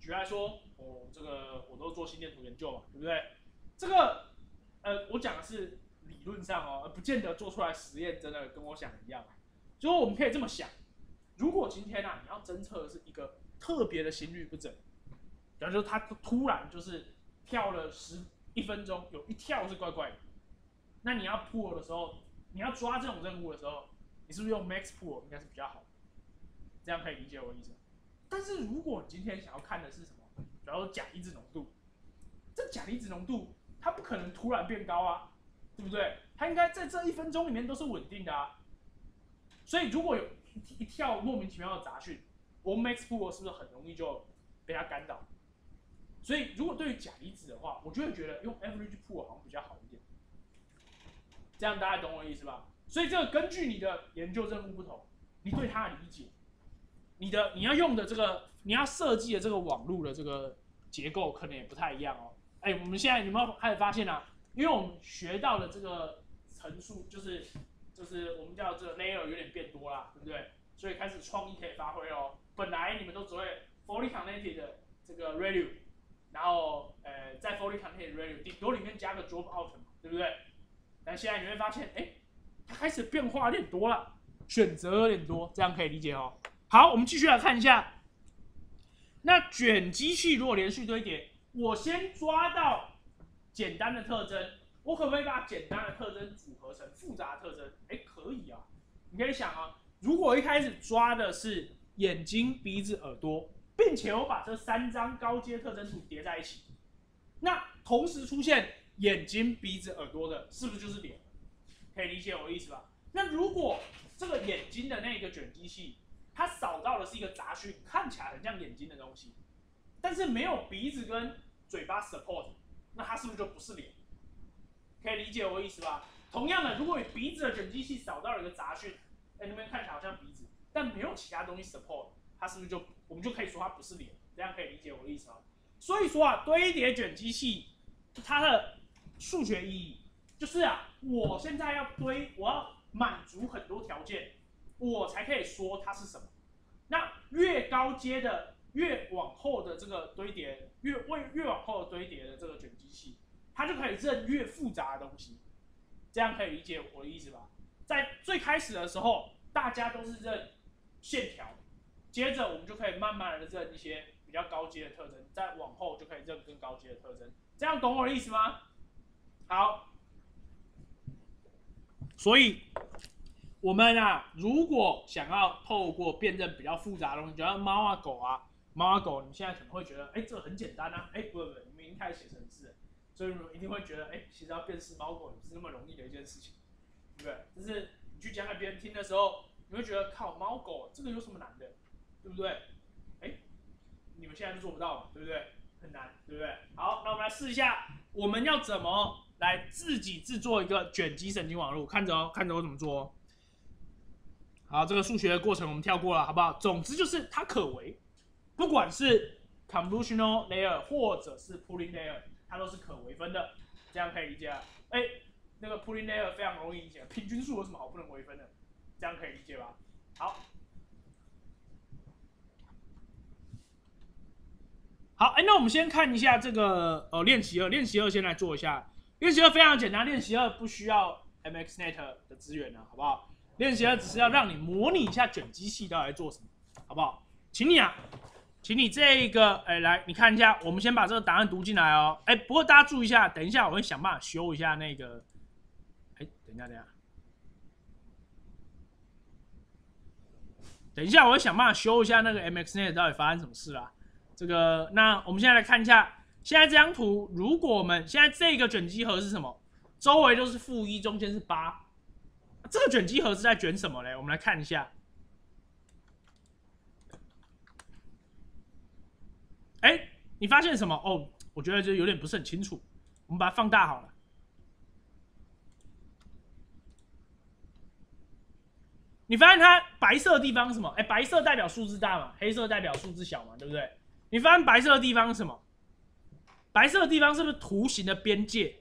Speaker 1: 举例来说，这个我都做心电图研究嘛，对不对？这个我讲的是理论上哦，而不见得做出来实验真的跟我想的一样。所以我们可以这么想，如果今天你要侦测的是一个特别的心律不整，比方说他突然就是跳了1分钟，有一跳是怪怪的，那你要 pull 的时候，你要抓这种任务的时候，你是不是用 max pull 应该是比较好的？这样可以理解我的意思吗？但是如果你今天想要看的是什么，比方说钾离子浓度，这钾离子浓度它不可能突然变高啊，对不对？它应该在这1分钟里面都是稳定的啊。所以如果有一跳莫名其妙的杂讯，我 max pull 是不是很容易就被它干扰？所以如果对于钾离子的话，我就会觉得用 average pull 好像比较好一点。这样大家懂我的意思吧？所以这个根据你的研究任务不同，你对它的理解，你要用的这个，你要设计的这个网络的这个结构可能也不太一样哦。我们现在有没有开始发现啊？因为我们学到的这个层数，就是我们叫这个 layer 有点变多啦，对不对？所以开始创意可以发挥哦。本来你们都只会 fully connected 的这个 radio， 然后在 fully connected radio 顶多里面加个 drop out 嘛，对不对？但现在你会发现，它开始变化有点多了，选择有点多，这样可以理解哦。好，我们继续来看一下。那卷积器如果连续堆叠，我先抓到简单的特征，我可不可以把简单的特征组合成复杂的特征？可以啊。你可以想啊，如果一开始抓的是眼睛、鼻子、耳朵，并且我把这3张高阶特征图叠在一起，那同时出现眼睛、鼻子、耳朵的，是不是就是脸？可以理解我的意思吧？那如果这个眼睛的那个卷积器，它扫到的是一个杂讯，看起来很像眼睛的东西，但是没有鼻子跟嘴巴 support， 那它是不是就不是脸？可以理解我的意思吧？同样的，如果你鼻子的卷积器扫到了一个杂讯，那边看起来好像鼻子，但没有其他东西 support， 它是不是我们就可以说它不是脸？这样可以理解我的意思吗？所以说堆叠卷积器它的数学意义就是我现在要堆，我要满足很多条件，我才可以说它是什么。那越高阶的、越往后的这个堆叠，越往后的堆叠的这个卷积器，它就可以认越复杂的东西。这样可以理解我的意思吧？在最开始的时候，大家都是认线条，接着我们就可以慢慢的认一些比较高阶的特征，再往后就可以认更高阶的特征。这样懂我的意思吗？好，所以我们如果想要透过辨认比较复杂的东西，就像猫啊、狗啊，你们现在可能会觉得，这个很简单啊，不，你们已经开始写程式了，所以你们一定会觉得，其实要辨识猫狗也不是那么容易的一件事情，对不对？但是你去讲给别人听的时候，你会觉得，靠，猫狗这个有什么难的，对不对？你们现在就做不到嘛，对不对？很难，对不对？好，那我们来试一下，我们要怎么来自己制作一个卷积神经网络？看着哦，看着我怎么做哦。好，这个数学的过程我们跳过了，好不好？总之就是它可为，不管是 convolutional layer 或者是 pooling layer， 它都是可微分的，这样可以理解啊。那个 pooling layer 非常容易理解，平均数有什么好不能微分的？这样可以理解吧？好。好，那我们先看一下这个练习2，练习2先来做一下。练习2非常简单，练习2不需要 MXNet 的资源了，好不好？练习2只是要让你模拟一下卷积器到底在做什么，好不好？请你这个来，你看一下，我们先把这个答案读进来哦。不过大家注意一下，等一下我会想办法修一下那个，等一下我会想办法修一下那个 MXNet 到底发生什么事啦。这个，那我们现在来看一下，现在这张图，如果我们现在这个卷积核是什么？周围都是-1，中间是8，这个卷积核是在卷什么嘞？我们来看一下。你发现什么？我觉得这有点不是很清楚，我们把它放大好了。你发现它白色的地方是什么？白色代表数字大嘛，黑色代表数字小嘛，对不对？你发现白色的地方是什么？白色的地方是不是图形的边界？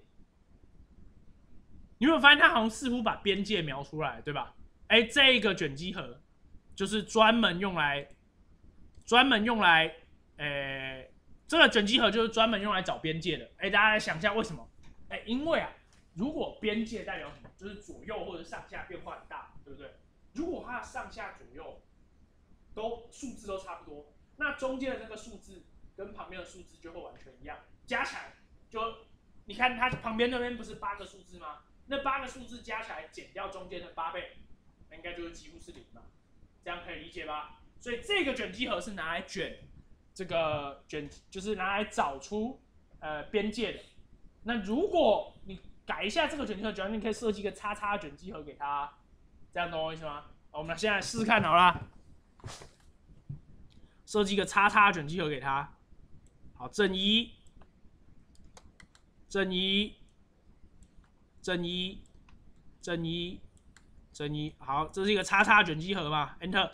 Speaker 1: 你有没有发现它好像似乎把边界描出来，对吧？这个卷积核就是专门用来
Speaker 2: 这个卷积核就是专门用来找边界的。大家来想一下为什么？因为啊，如果边界代表什么，就是左右或者上下变化很大，对不对？如果它的上下左右数字都差不多，那中间的那个数字跟旁边的数字就会完全一样，加起来就你看它旁边那边不是8个数字吗？那8个数字加起来减掉中间的8倍，那应该就是几乎是0嘛，这样可以理解吧？所以这个卷积核是拿来卷这个就是拿来找出边界的。那如果你改一下这个卷积核，假如你可以设计一个叉叉卷积核给它，这样懂我意思吗？好，我们现在试试看好了，设计一个叉叉卷积核给它。好，正一，正一，正一，正一，正一。好，这是一个叉叉卷积核嘛 ？Enter。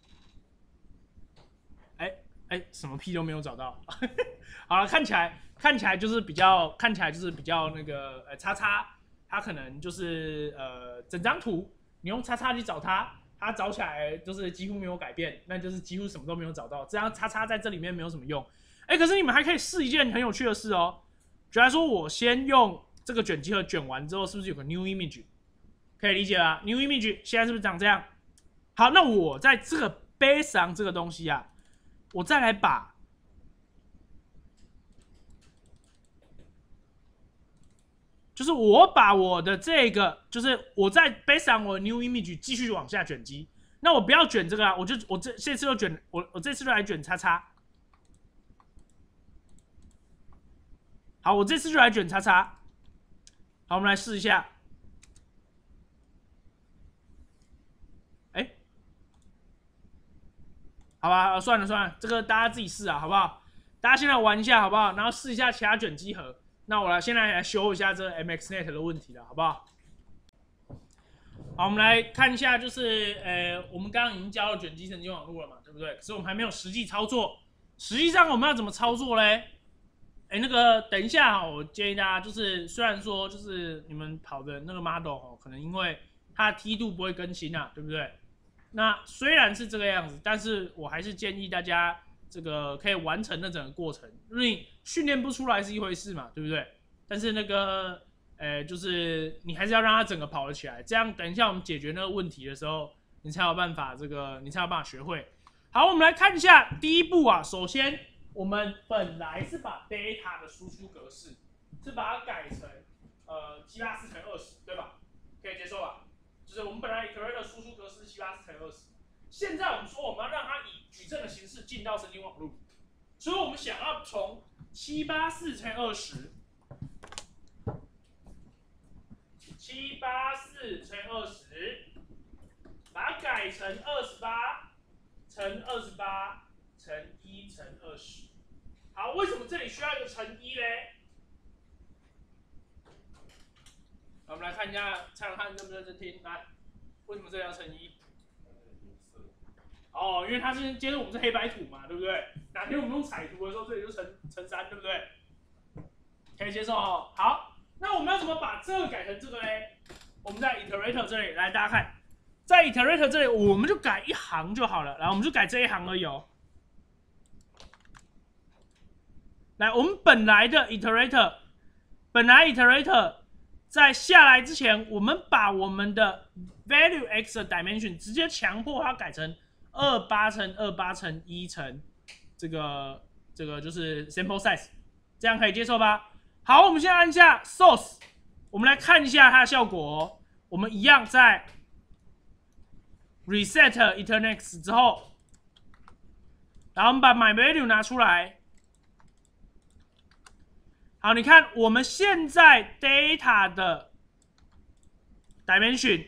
Speaker 2: 什么屁都没有找到。好了，看起来就是比较那个叉叉，它可能就是整张图你用叉叉去找它找起来就是几乎没有改变，那就是几乎什么都没有找到。这样叉叉在这里面没有什么用。可是你们还可以试一件很有趣的事哦。假如说我先用这个卷积核卷完之后，是不是有个 new image？ 可以理解吧 ？new image 现在是不是长这样？好，那我在这个 base on 这个东西啊。我再来把就是我把我的这个，就是我在 based on 我的 new image 继续往下卷积。那我不要卷这个啊，我这次就卷我这次就来卷叉叉。好，我这次就来卷叉叉。好，我们来试一下。好吧，算了，这个大家自己试啊，好不好？大家先来玩一下，好不好？然后试一下其他卷积核。那我现在来修一下这个 MXNet 的问题了，好不好？好，我们来看一下，就是我们刚刚已经教了卷积神经网络了嘛，对不对？可是我们还没有实际操作。实际上我们要怎么操作嘞？那个等一下我建议大家就是虽然说就是你们跑的那个 model 可能因为它的梯度不会更新啊，对不对？那虽然是这个样子，但是我还是建议大家这个可以完成那整个过程，因为你训练不出来是一回事嘛，对不对？但是那个就是你还是要让它整个跑得起来，这样等一下我们解决那个问题的时候，你才有办法学会。好，我们来看一下第一步啊，首先我们本来是把 data 的输出格式是把它改成784×20，对吧？可以接受吧？就是我们本来 iterator 输出格式784×20，现在我们说我们要让它以矩阵的形式进到神经网络，所以我们想要从784×20，784×20把它改成28×28×1×20。好，为什么这里需要一个乘1嘞？我们来看一下，蔡永汉认不认真听？来，为什么这里要乘1？哦，因为它是接着我们是黑白图嘛，对不对？哪天我们用彩图的时候，这里就乘3，对不对？可以接受哦。好，那我们要怎么把这个改成这个嘞？我们在 iterator 这里，来大家看，在 iterator 这里我们就改一行就好了，来，我们就改这一行而已哦。来，我们本来 iterator 在下来之前，我们把我们的 value x 的 dimension 直接强迫它改成28×28×1这个就是 sample size， 这样可以接受吧？好，我们现在按下 source， 我们来看一下它的效果哦。我们一样在 reset iternext 之后，然后我们把 myValue 拿出来。好，你看我们现在 data 的 dimension，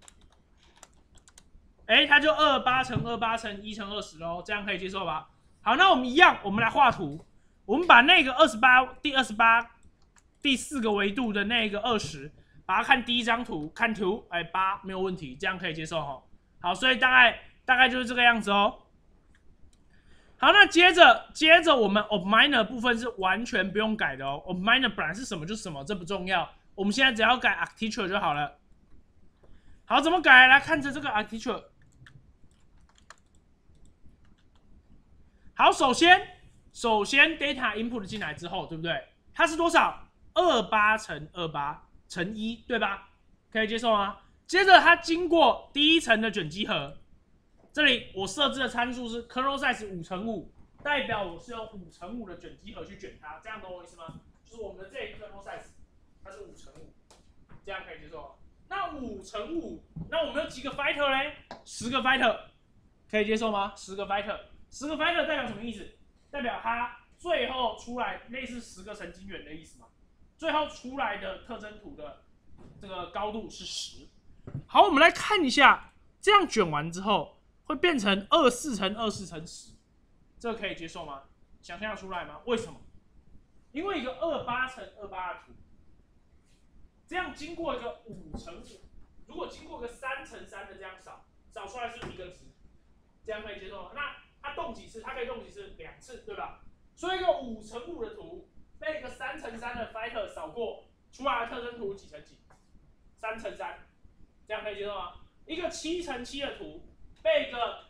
Speaker 2: 它就28×28×1×20咯，这样可以接受吧？好，那我们一样，我们来画图，我们把那个第28第4个维度的那个20，把它看第一张图，看图，8没有问题，这样可以接受哈。好，所以大概就是这个样子哦。好，那接着我们 opminer 部分是完全不用改的哦。opminer 本来是什么就是什么，这不重要。我们现在只要改 architecture 就好了。好，怎么改？来看着这个 architecture。好，首先首先 data input 进来之后，对不对？它是多少？28乘28乘1，对吧？可以接受吗？接着它经过第一层的卷积盒，这里我设置的参数是 kernel size 5×5，代表我是用5×5的卷积盒去卷它，这样懂我意思吗？就是我们的这一个 kernel size 它是5×5，这样可以接受吗？那5×5，那我们有几个 fighter 嘞？10个 fighter， 可以接受吗？10个 fighter，10个 fighter 代表什么意思？代表它最后出来类似10个神经元的意思嘛？最后出来的特征图的这个高度是10。好，我们来看一下，这样卷完之后会变成24×24×10，这个可以接受吗？想象出来吗？为什么？因为一个28×28的图，这样经过一个5×5，如果经过一个3×3的这样扫出来是一个值，这样可以接受吗？那它动几次？它可以动几次？2次，对吧？所以一个5×5的图被一个3×3的 fighter 扫过，出来的特征图几乘几？3×3，这样可以接受吗？一个7×7的图被一个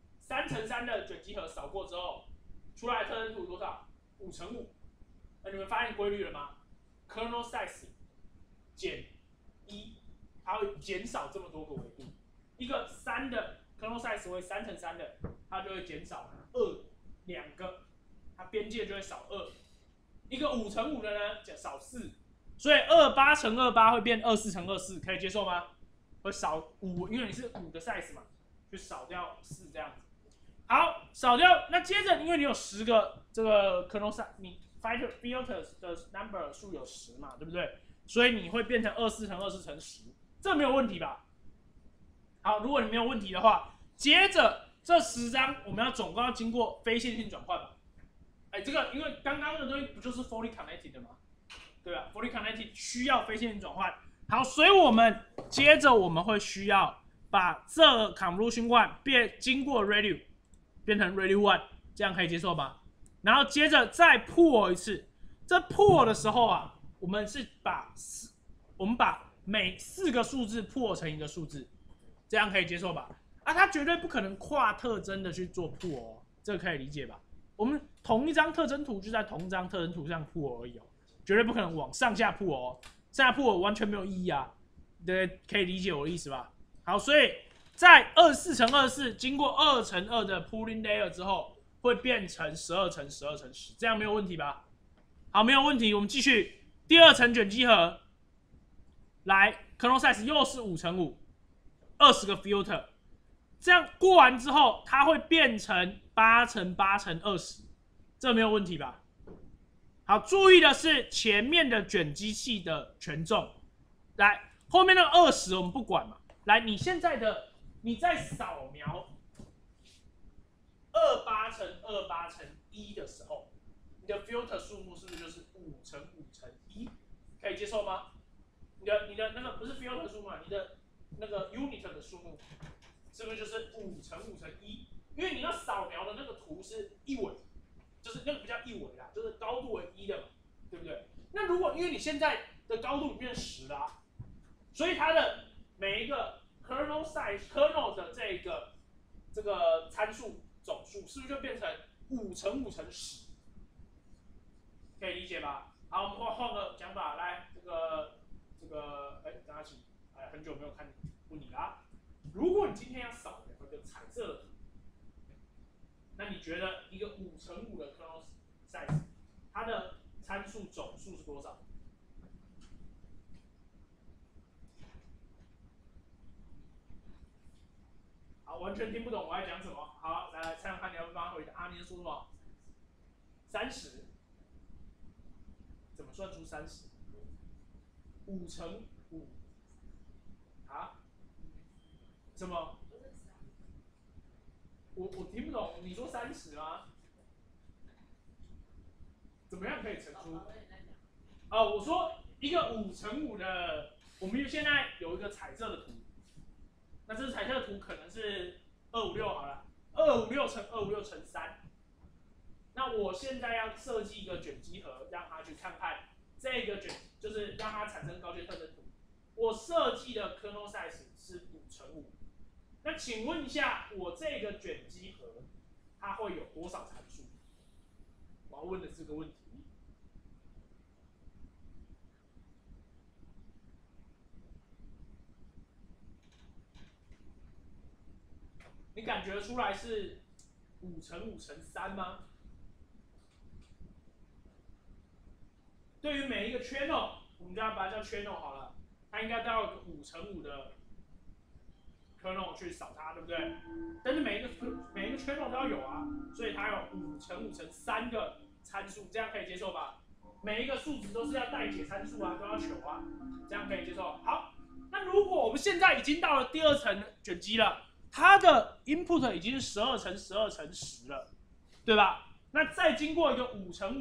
Speaker 2: 3×3的卷积盒扫过之后，出来的特征图多少？5×5。那你们发现规律了吗 ？kernel size 减1，它会减少这么多个维度。一个3的 kernel size 为3×3的，它就会减少2个，它边界就会少2。一个5×5的呢，少4，所以28×28会变24×24，可以接受吗？会少5，因为你是5的 size 嘛，就少掉4这样子。好，少掉，那接着因为你有10个这个 kernel size， 你 filters 的 number 数有10嘛，对不对？所以你会变成24×24×10，这没有问题吧？好，如果你没有问题的话，接着这10张我们要总共要经过非线性转换吧？哎，这个因为刚刚的东西不就是 fully connected 的吗？对吧 ？fully connected 需要非线性转换。好，所以我们接着我们会需要把这 convolution one 经过 ReLU 变成 ReLU one， 这样可以接受吧？然后接着再 pull 一次，这 pull 的时候啊，我们把每4个数字 pull 成一个数字，这样可以接受吧？啊，它绝对不可能跨特征的去做 pull 哦，这个可以理解吧？我们同一张特征图就在同一张特征图上 pull 而已哦，绝对不可能往上下 pull 哦，上下 pull 完全没有意义啊，对，可以理解我的意思吧？好，所以在24×24经过2×2的 pooling layer 之后，会变成12×12×10，这样没有问题吧？好，没有问题，我们继续第2层卷积盒，来 kernel size 又是5×5，20个 filter， 这样过完之后，它会变成8×8×20，这没有问题吧？好，注意的是前面的卷积器的权重，来后面那个20我们不管嘛。来，你在扫描28×28×1的时候，你的 filter 数目是不是就是5×5×1？可以接受吗？你的那个不是 filter 数目啊，你的那个 unit 的数目是不是就是5×5×1？因为你要扫描的那个图是一维，就是那个不叫一维啦，就是高度为1的嘛，对不对？那如果因为你现在的高度变10啦，所以它的每一个 kernel size、kernel 的这个参数总数是不是就变成5×5×10？可以理解吧？好，我们换个讲法来，张阿奇，很久没有问你啦。如果你今天要扫描一个彩色的图，那你觉得一个5×5的 kernel size， 它的参数总数是多少？好，完全听不懂我在讲什么。好，来猜猜看，你要不帮他回答啊？你是说什么？30？怎么算出30？5×5啊？什么？我听不懂，你说30吗？怎么样可以乘出？哦，我说一个5×5的，我们现在有一个彩色的图，那这个彩色的图可能是256好了，256×256×3。那我现在要设计一个卷积盒，让它去看看这个卷，就是让它产生高阶特征图。我设计的 kernel size 是5×5。那请问一下，我这个卷积盒它会有多少参数？
Speaker 1: 我要问的这个问题。你感觉出来是5×5×3吗？对于每一个 channel， 我们就要把它叫 channel 好了，它应该都要有个5×5的 kernel 去扫它，对不对？但是每一个 channel 都要有啊，所以它有5×5×3个参数，这样可以接受吧？每一个数值都是要代解参数啊，都要求啊，这样可以接受。好，那如果我们现在已经到了第二层卷积了，它的 input 已经是12×12×10了，对吧？那再经过一个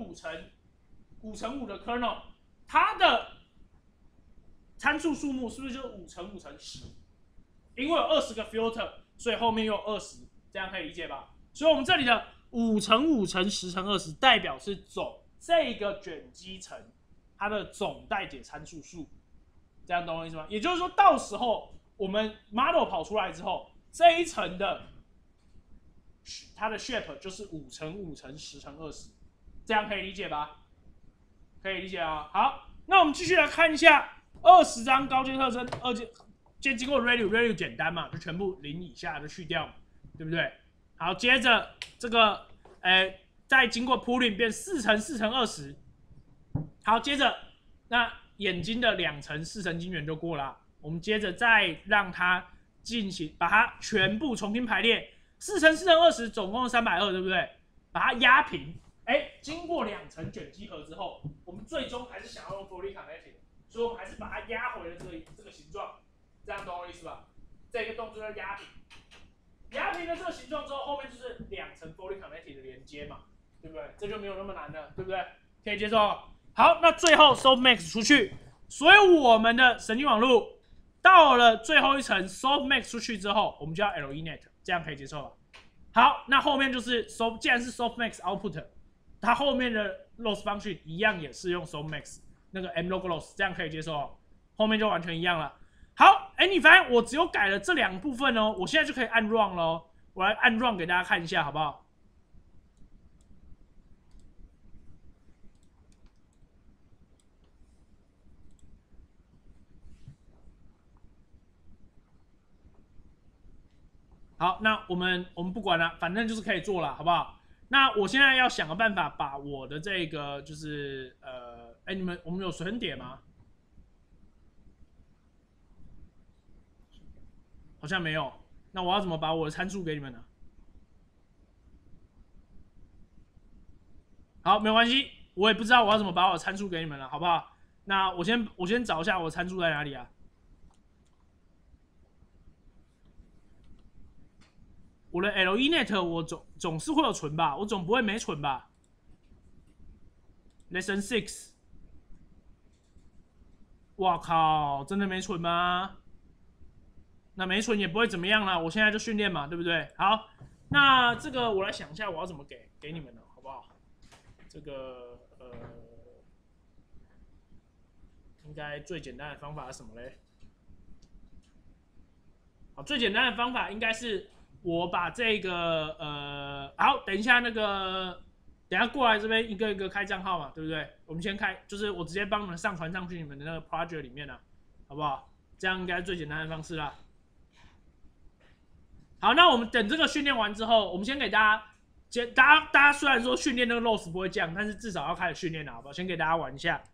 Speaker 1: 5×5的 kernel， 它的参数数目是不是就是5×5×10？因为有20个 filter， 所以后面又有20，这样可以理解吧？所以我们这里的5×5×10×20代表是总这个卷积层它的总代解参数数，这样懂我意思吗？也就是说，到时候我们 model 跑出来之后，这一层的它的 shape 就是5×5×10×20，这样可以理解吧？可以理解啊。好，那我们继续来看一下20张高阶特征，先经过 review 简单嘛，就全部0以下就去掉，对不对？好，接着这个，再经过 pooling 变4×4×20，好，接着那眼睛的2层4层晶圆就过了，我们接着再让它进行把它全部重新排列，4×4×20总共320，对不对？把它压平，经过2层卷积盒之后，我们最终还是想要用 fully connected， 所以我们还是把它压回了这个形状。这样懂我意思吧？这个动作叫压平，压平了这个形状之后，后面就是2层 fully connected 的连接嘛，对不对？这就没有那么难了，对不对？可以接受。好，那最后 softmax 出去，所以我们的神经网络到了最后一层 softmax 出去之后，我们就要 LENet， 这样可以接受吧？好，那后面就是既然是 softmax output， 它后面的 loss function 一样也是用 softmax 那个 mlog loss， 这样可以接受，后面就完全一样了。好，你发现我只有改了这2部分哦，我现在就可以按 run 咯，我来按 run 给大家看一下，好不好？好，那我们不管了，反正就是可以做了，好不好？那我现在要想个办法，把我的这个就是我们有水痕点吗？好像没有，那我要怎么把我的参数给你们呢？好，没关系，我也不知道我要怎么把我的参数给你们了，好不好？那我先找一下我的参数在哪里啊？我的 LENet 我总是会有存吧，我总不会没存吧 ？Lesson 6， 哇靠，真的没存吗？那没存也不会怎么样啦，我现在就训练嘛，对不对？好，那这个我来想一下，我要怎么给你们呢，好不好？这个应该最简单的方法是什么嘞？好，最简单的方法应该是我把这个好，等一下那个，等一下过来这边一个一个开账号嘛，对不对？我们先开，就是我直接帮你们上传上去你们的那个 project 里面了，好不好？这样应该是最简单的方式啦。好，那我们等这个训练完之后，我们先给大家虽然说训练那个 loss 不会降，但是至少要开始训练了，好不好？先给大家玩一下。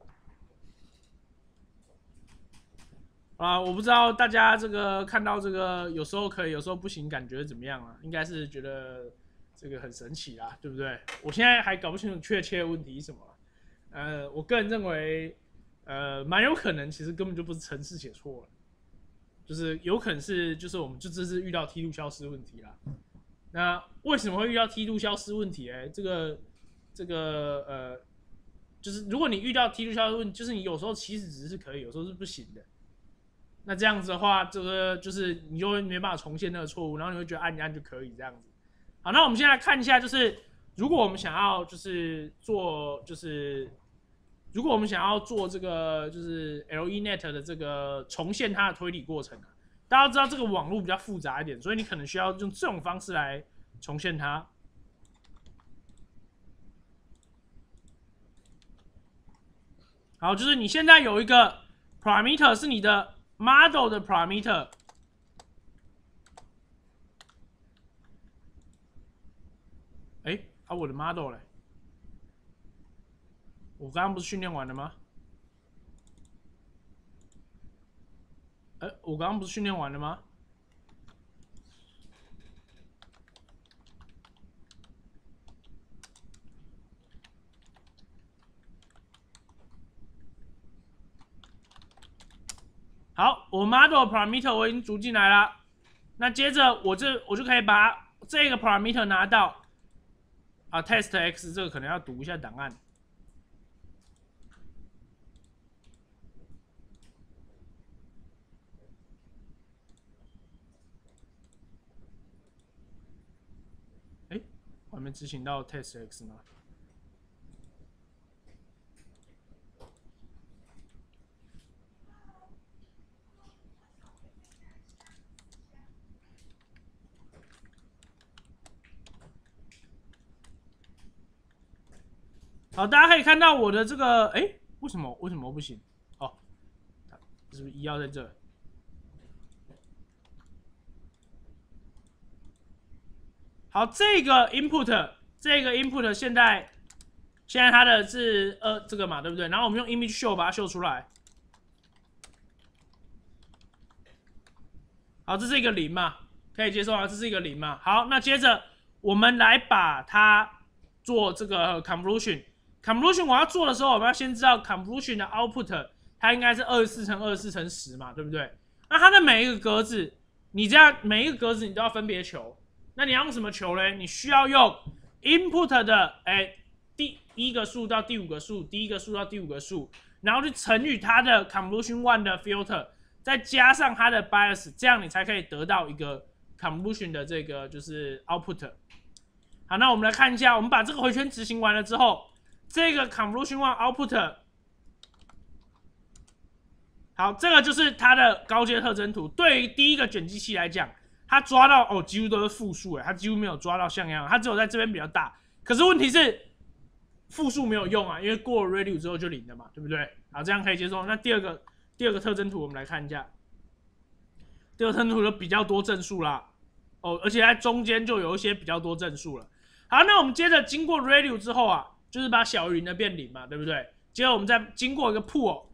Speaker 1: 我不知道大家这个看到这个有时候可以，有时候不行，感觉怎么样啊？应该是觉得这个很神奇啦，对不对？我现在还搞不清楚确切的问题是什么。我个人认为，蛮有可能其实根本就不是程式写错了。就是有可能是，就是我们就这是遇到梯度消失问题啦。那为什么会遇到梯度消失问题？就是如果你遇到梯度消失问题，就是你有时候起始值是可以，有时候是不行的。那这样子的话，这个就是你就会没办法重现那个错误，然后你会觉得按一按就可以这样子。好，那我们现在来看一下，就是如果我们想要就是做如果我们想要做这个就是 LENet 的这个重现它的推理过程啊，大家知道这个网络比较复杂一点，所以你可能需要用这种方式来重现它。
Speaker 2: 好，就是你现在有一个 parameter 是你的 model 的 parameter。我的 model 嘞？我刚刚不是训练完了吗？我刚刚不是训练完了吗？好，我 model parameter 我已经读进来了。那接着我就可以把这个 parameter 拿到test x 这个可能要读一下档案。我还没执行到 test x 吗？好，大家可以看到我的这个，为什么不行？哦，是不是1要在这？好，这个 input 现在它的是这个嘛，对不对？然后我们用 image show 把它秀出来。好，这是一个0嘛，可以接受啊，这是一个0嘛。好，那接着我们来把它做这个 convolution。convolution 我要做的时候，我们要先知道 convolution 的 output 它应该是24×24×10嘛，对不对？那它的每一个格子，你这样每一个格子你都要分别求。那你要用什么求嘞？你需要用 input 的第1个数到第5个数，第1个数到第5个数，然后去乘以它的 convolution one 的 filter， 再加上它的 bias， 这样你才可以得到一个 convolution 的这个就是 output。好，那我们来看一下，我们把这个回圈执行完了之后，这个 convolution one output， 好，这个就是它的高阶特征图。对于第一个卷积器来讲，它抓到几乎都是负数，它几乎没有抓到像样，它只有在这边比较大。可是问题是，负数没有用啊，因为过了 ReLU 之后就0了嘛，对不对？好，这样可以接受。那第二个特征图，我们来看一下。第二个特征图就比较多正数啦，而且在中间就有一些比较多正数了。好，那我们接着经过 ReLU 之后啊，就是把小于0的变0嘛，对不对？接着我们再经过一个 pool，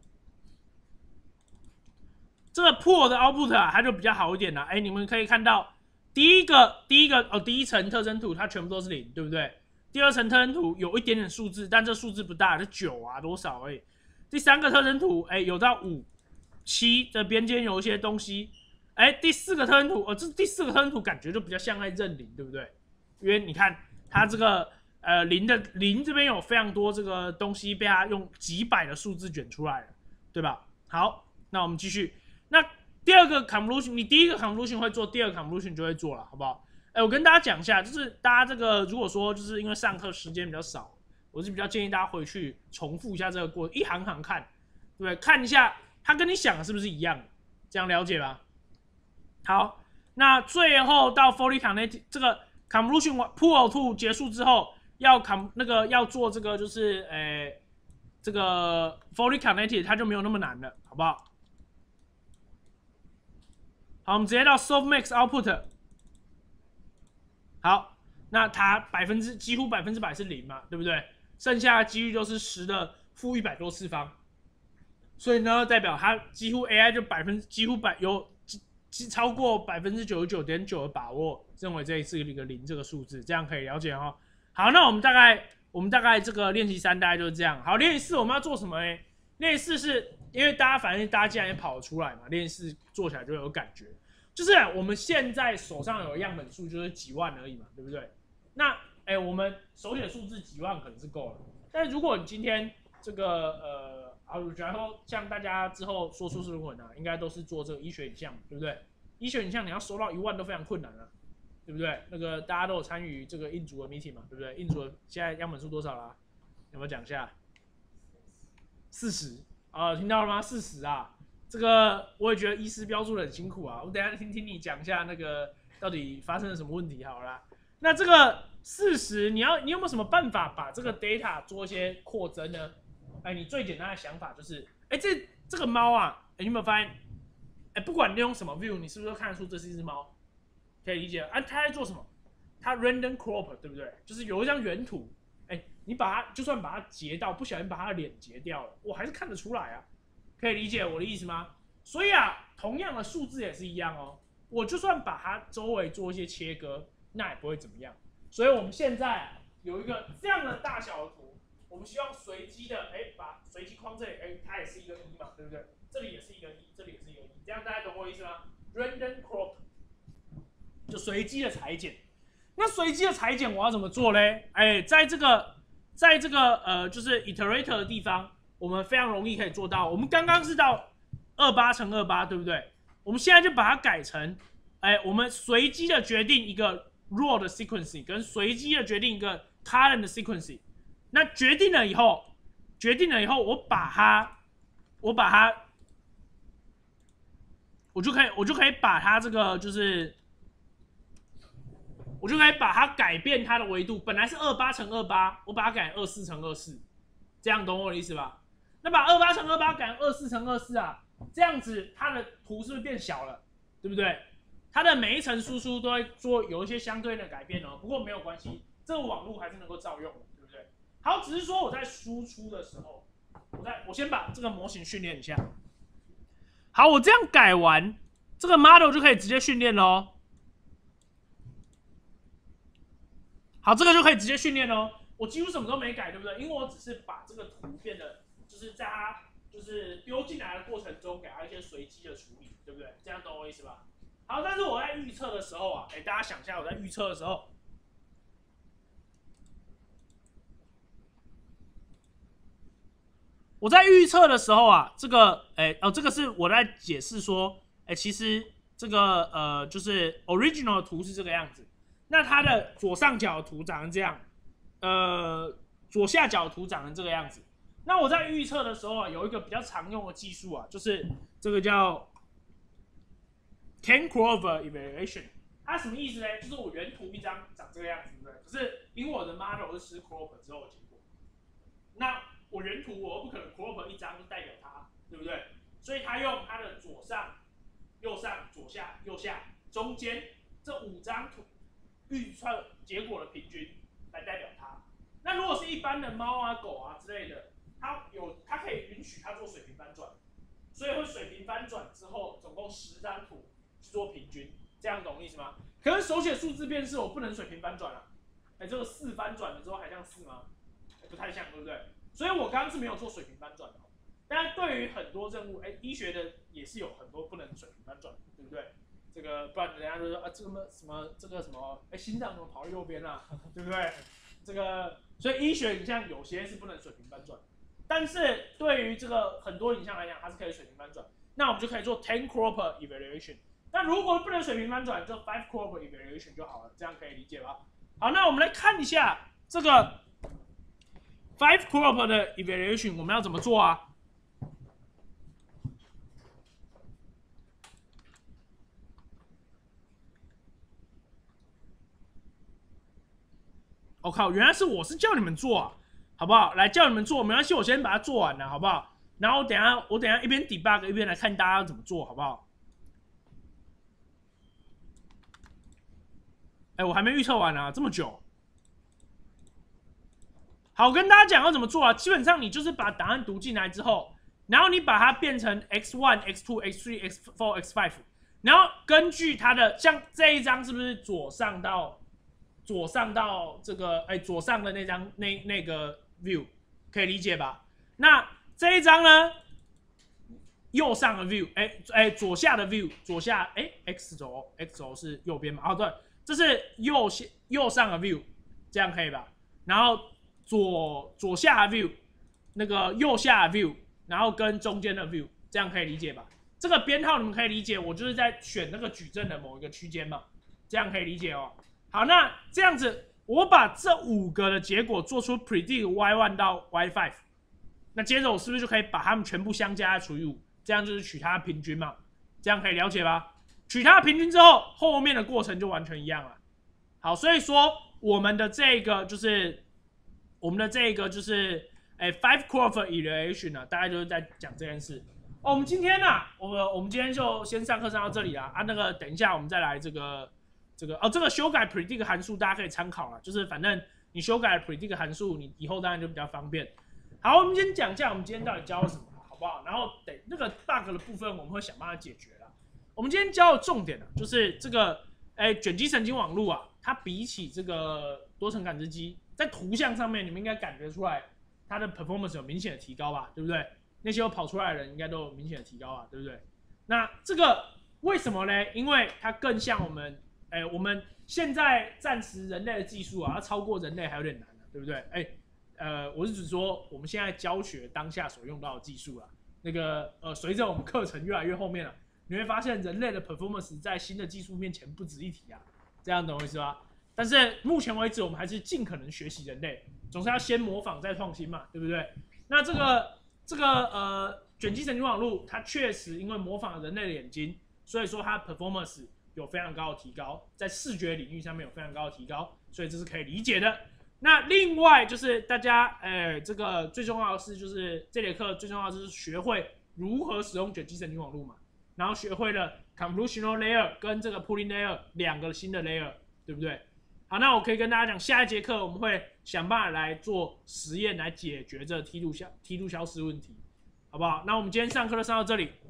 Speaker 2: 这个 pool 的 output 啊，它就比较好一点啦。你们可以看到第一层特征图它全部都是0，对不对？第二层特征图有一点点数字，但这数字不大，就9啊多少而已。第3个特征图，有到5、7的边间有一些东西。第4个特征图，这第4个特征图感觉就比较像在认0，对不对？因为你看它这个0这边有非常多这个东西被它用几百的数字卷出来了，对吧？好，那我们继续。那第二个 convolution， 你第一个 convolution 会做，第二个 convolution 就会做了，好不好？我跟大家讲一下，就是大家这个如果说就是因为上课时间比较少，我是比较建议大家回去重复一下这个过程，一行行看，对不对？看一下它跟你想的是不是一样的，这样了解吧？好，那最后到 fully connected 这个 convolution pool 2结束之后，要做这个就是这个 fully connected 它就没有那么难了，好不好？好，我们直接到 softmax output。好，那它几乎100%是0嘛，对不对？剩下的几率都是10的负100多次方，所以呢，代表它几乎 AI 就有超过99.9%的把握，认为这一次一个0这个数字，这样可以了解哦。好，那我们大概这个练习3大概就是这样。好，练习4我们要做什么呢？练习4是因为反正大家既然也跑得出来嘛，练习4做起来就有感觉。就是我们现在手上有样本数就是几万而已嘛，对不对？那我们手写数字几万可能是够了，但如果你今天这个然后像大家之后说硕士论文啊，应该都是做这个医学影像，对不对？医学影像你要收到1万都非常困难啊，对不对？那个大家都有参与这个印组的 meeting 嘛，对不对？印组的现在样本数多少啦？有没有讲一下？40啊，听到了吗？40啊。这个我也觉得医师标注的很辛苦啊，我等一下听你讲一下那个到底发生了什么问题好了。那这个40，你有没有什么办法把这个 data 做一些扩增呢？ 你最简单的想法就是，这个猫啊，你有没有发现？不管你用什么 view， 你是不是都看得出这是一只猫？可以理解啊？它在做什么？它 random crop， 对不对？就是有一张原图，你把它就算把它截到，不小心把它的脸截掉了，我还是看得出来啊。可以理解我的意思吗？所以啊，同样的数字也是一样哦。我就算把它周围做一些切割，那也不会怎么样。所以我们现在有一个这样的大小的图，我们希望随机的，把随机框这里，它也是一个一嘛，对不对？这里也是一个一，这里也是一个一，这样大家懂我意思吗 ？Random crop 就随机的裁剪。那随机的裁剪我要怎么做嘞？在这个就是 iterator 的地方，我们非常容易可以做到。我们刚刚是到28×28，对不对？我们现在就把它改成，我们随机的决定一个 row 的 sequence， 跟随机的决定一个 column 的 sequence。那决定了以后，我把它，我就可以把它这个就是，我就可以把它改变它的维度，本来是28×28，我把它改成24×24，这样懂我的意思吧？那把28×28改成24×24啊，这样子它的图是不是变小了？对不对？它的每一层输出都会有一些相对应的改变哦，不过没有关系，这个网络还是能够照用的，对不对？好，只是说我在输出的时候，我先把这个模型训练一下。好，我这样改完，这个 model 就可以直接训练咯。好，这个就可以直接训练咯。我几乎什么都没改，对不对？因为我只是把这个图变得，就是在它就是丢进来的过程中，给它一些随机的处理，对不对？这样懂我意思吧？好，但是我在预测的时候啊，大家想一下，我在预测的时候，这个，这个是我在解释说，其实这个就是 original 的图是这个样子，那它的左上角的图长成这样，左下角的图长成这个样子。那我在预测的时候啊，有一个比较常用的技术啊，就是这个叫 Cain-Crowell evaluation。它什么意思呢？就是我原图一张长这个样子，对不对？可是因为我的 model 是吃 crop 之后的结果，那我原图我又不可能 crop 一张就代表它，对不对？所以它用它的左上、右上、左下、右下、中间这5张图预测结果的平均来代表它。那如果是一般的猫啊、狗啊之类的，它可以允许它做水平翻转，所以会水平翻转之后，总共10张图去做平均，这样懂意思吗？可是手写数字辨识我不能水平翻转啊，这个4翻转了之后还像4吗？不太像，对不对？所以我刚刚是没有做水平翻转的，但对于很多任务，医学的也是有很多不能水平翻转，对不对？这个不然人家就说这个什么，心脏怎么跑右边啊，对不对？这个所以医学影像有些是不能水平翻转，但是对于这个很多影像来讲，它是可以水平翻转。那我们就可以做 10 crop evaluation。那如果不能水平翻转，就5 crop evaluation 就好了，这样可以理解吧？好，那我们来看一下这个5 crop 的 evaluation 我们要怎么做啊？我靠，原来是我是叫你们做啊，好不好？来叫你们做，没关系，我先把它做完了，好不好？然后我等一下一边 debug 一边来看大家要怎么做，好不好？我还没预测完啊，这么久。好，我跟大家讲要怎么做啊？基本上你就是把档案读进来之后，然后你把它变成 x1、x2、x3、x4、x5，然后根据它的，像这一张是不是左上到这个左上的那张那个 view 可以理解吧？那这一张呢，右上的 view， 左下的 view， 左下x 轴是右边嘛？哦对，这是右上的 view， 这样可以吧？然后左下的 view， 那个右下的 view， 然后跟中间的 view， 这样可以理解吧？这个编号你们可以理解，我就是在选那个矩阵的某一个区间嘛，这样可以理解哦。好，那这样子，我把这5个的结果做出 predict y1 到 y5， 那接着我是不是就可以把它们全部相加除以5？这样就是取它的平均嘛，这样可以了解吧？取它的平均之后，后面的过程就完全一样了。好，所以说我们的这个就是 5 Crawford evaluation 啊，大概就是在讲这件事。哦，我们今天啊，我们今天就先上课上到这里啊。那个等一下我们再来这个修改 predict 函数，大家可以参考啦。就是反正你修改 predict 函数，你以后当然就比较方便。好，我们先讲一下我们今天到底教了什么，好不好？然后等那个 bug 的部分，我们会想办法解决啦。我们今天教的重点呢，就是这个卷积神经网络啊，它比起这个多层感知机，在图像上面你们应该感觉出来它的 performance 有明显的提高吧，对不对？那些有跑出来的人应该都有明显的提高啊，对不对？那这个为什么呢？因为它更像我们现在暂时人类的技术啊，要超过人类还有点难啊，对不对？我是指说我们现在教学当下所用到的技术啊，那个随着我们课程越来越后面了，你会发现人类的 performance 在新的技术面前不值一提啊，这样懂我意思吧？但是目前为止，我们还是尽可能学习人类，总是要先模仿再创新嘛，对不对？那这个卷积神经网络，它确实因为模仿人类的眼睛，所以说它 performance 有非常高的提高，在视觉领域上面有非常高的提高，所以这是可以理解的。那另外就是大家这个最重要的是，就是这节课最重要的就是学会如何使用卷积神经网络嘛，然后学会了 convolutional layer 跟这个 pooling layer 2个新的 layer， 对不对？好，那我可以跟大家讲，下一节课我们会想办法来做实验来解决这梯度消失问题，好不好？那我们今天上课就上到这里。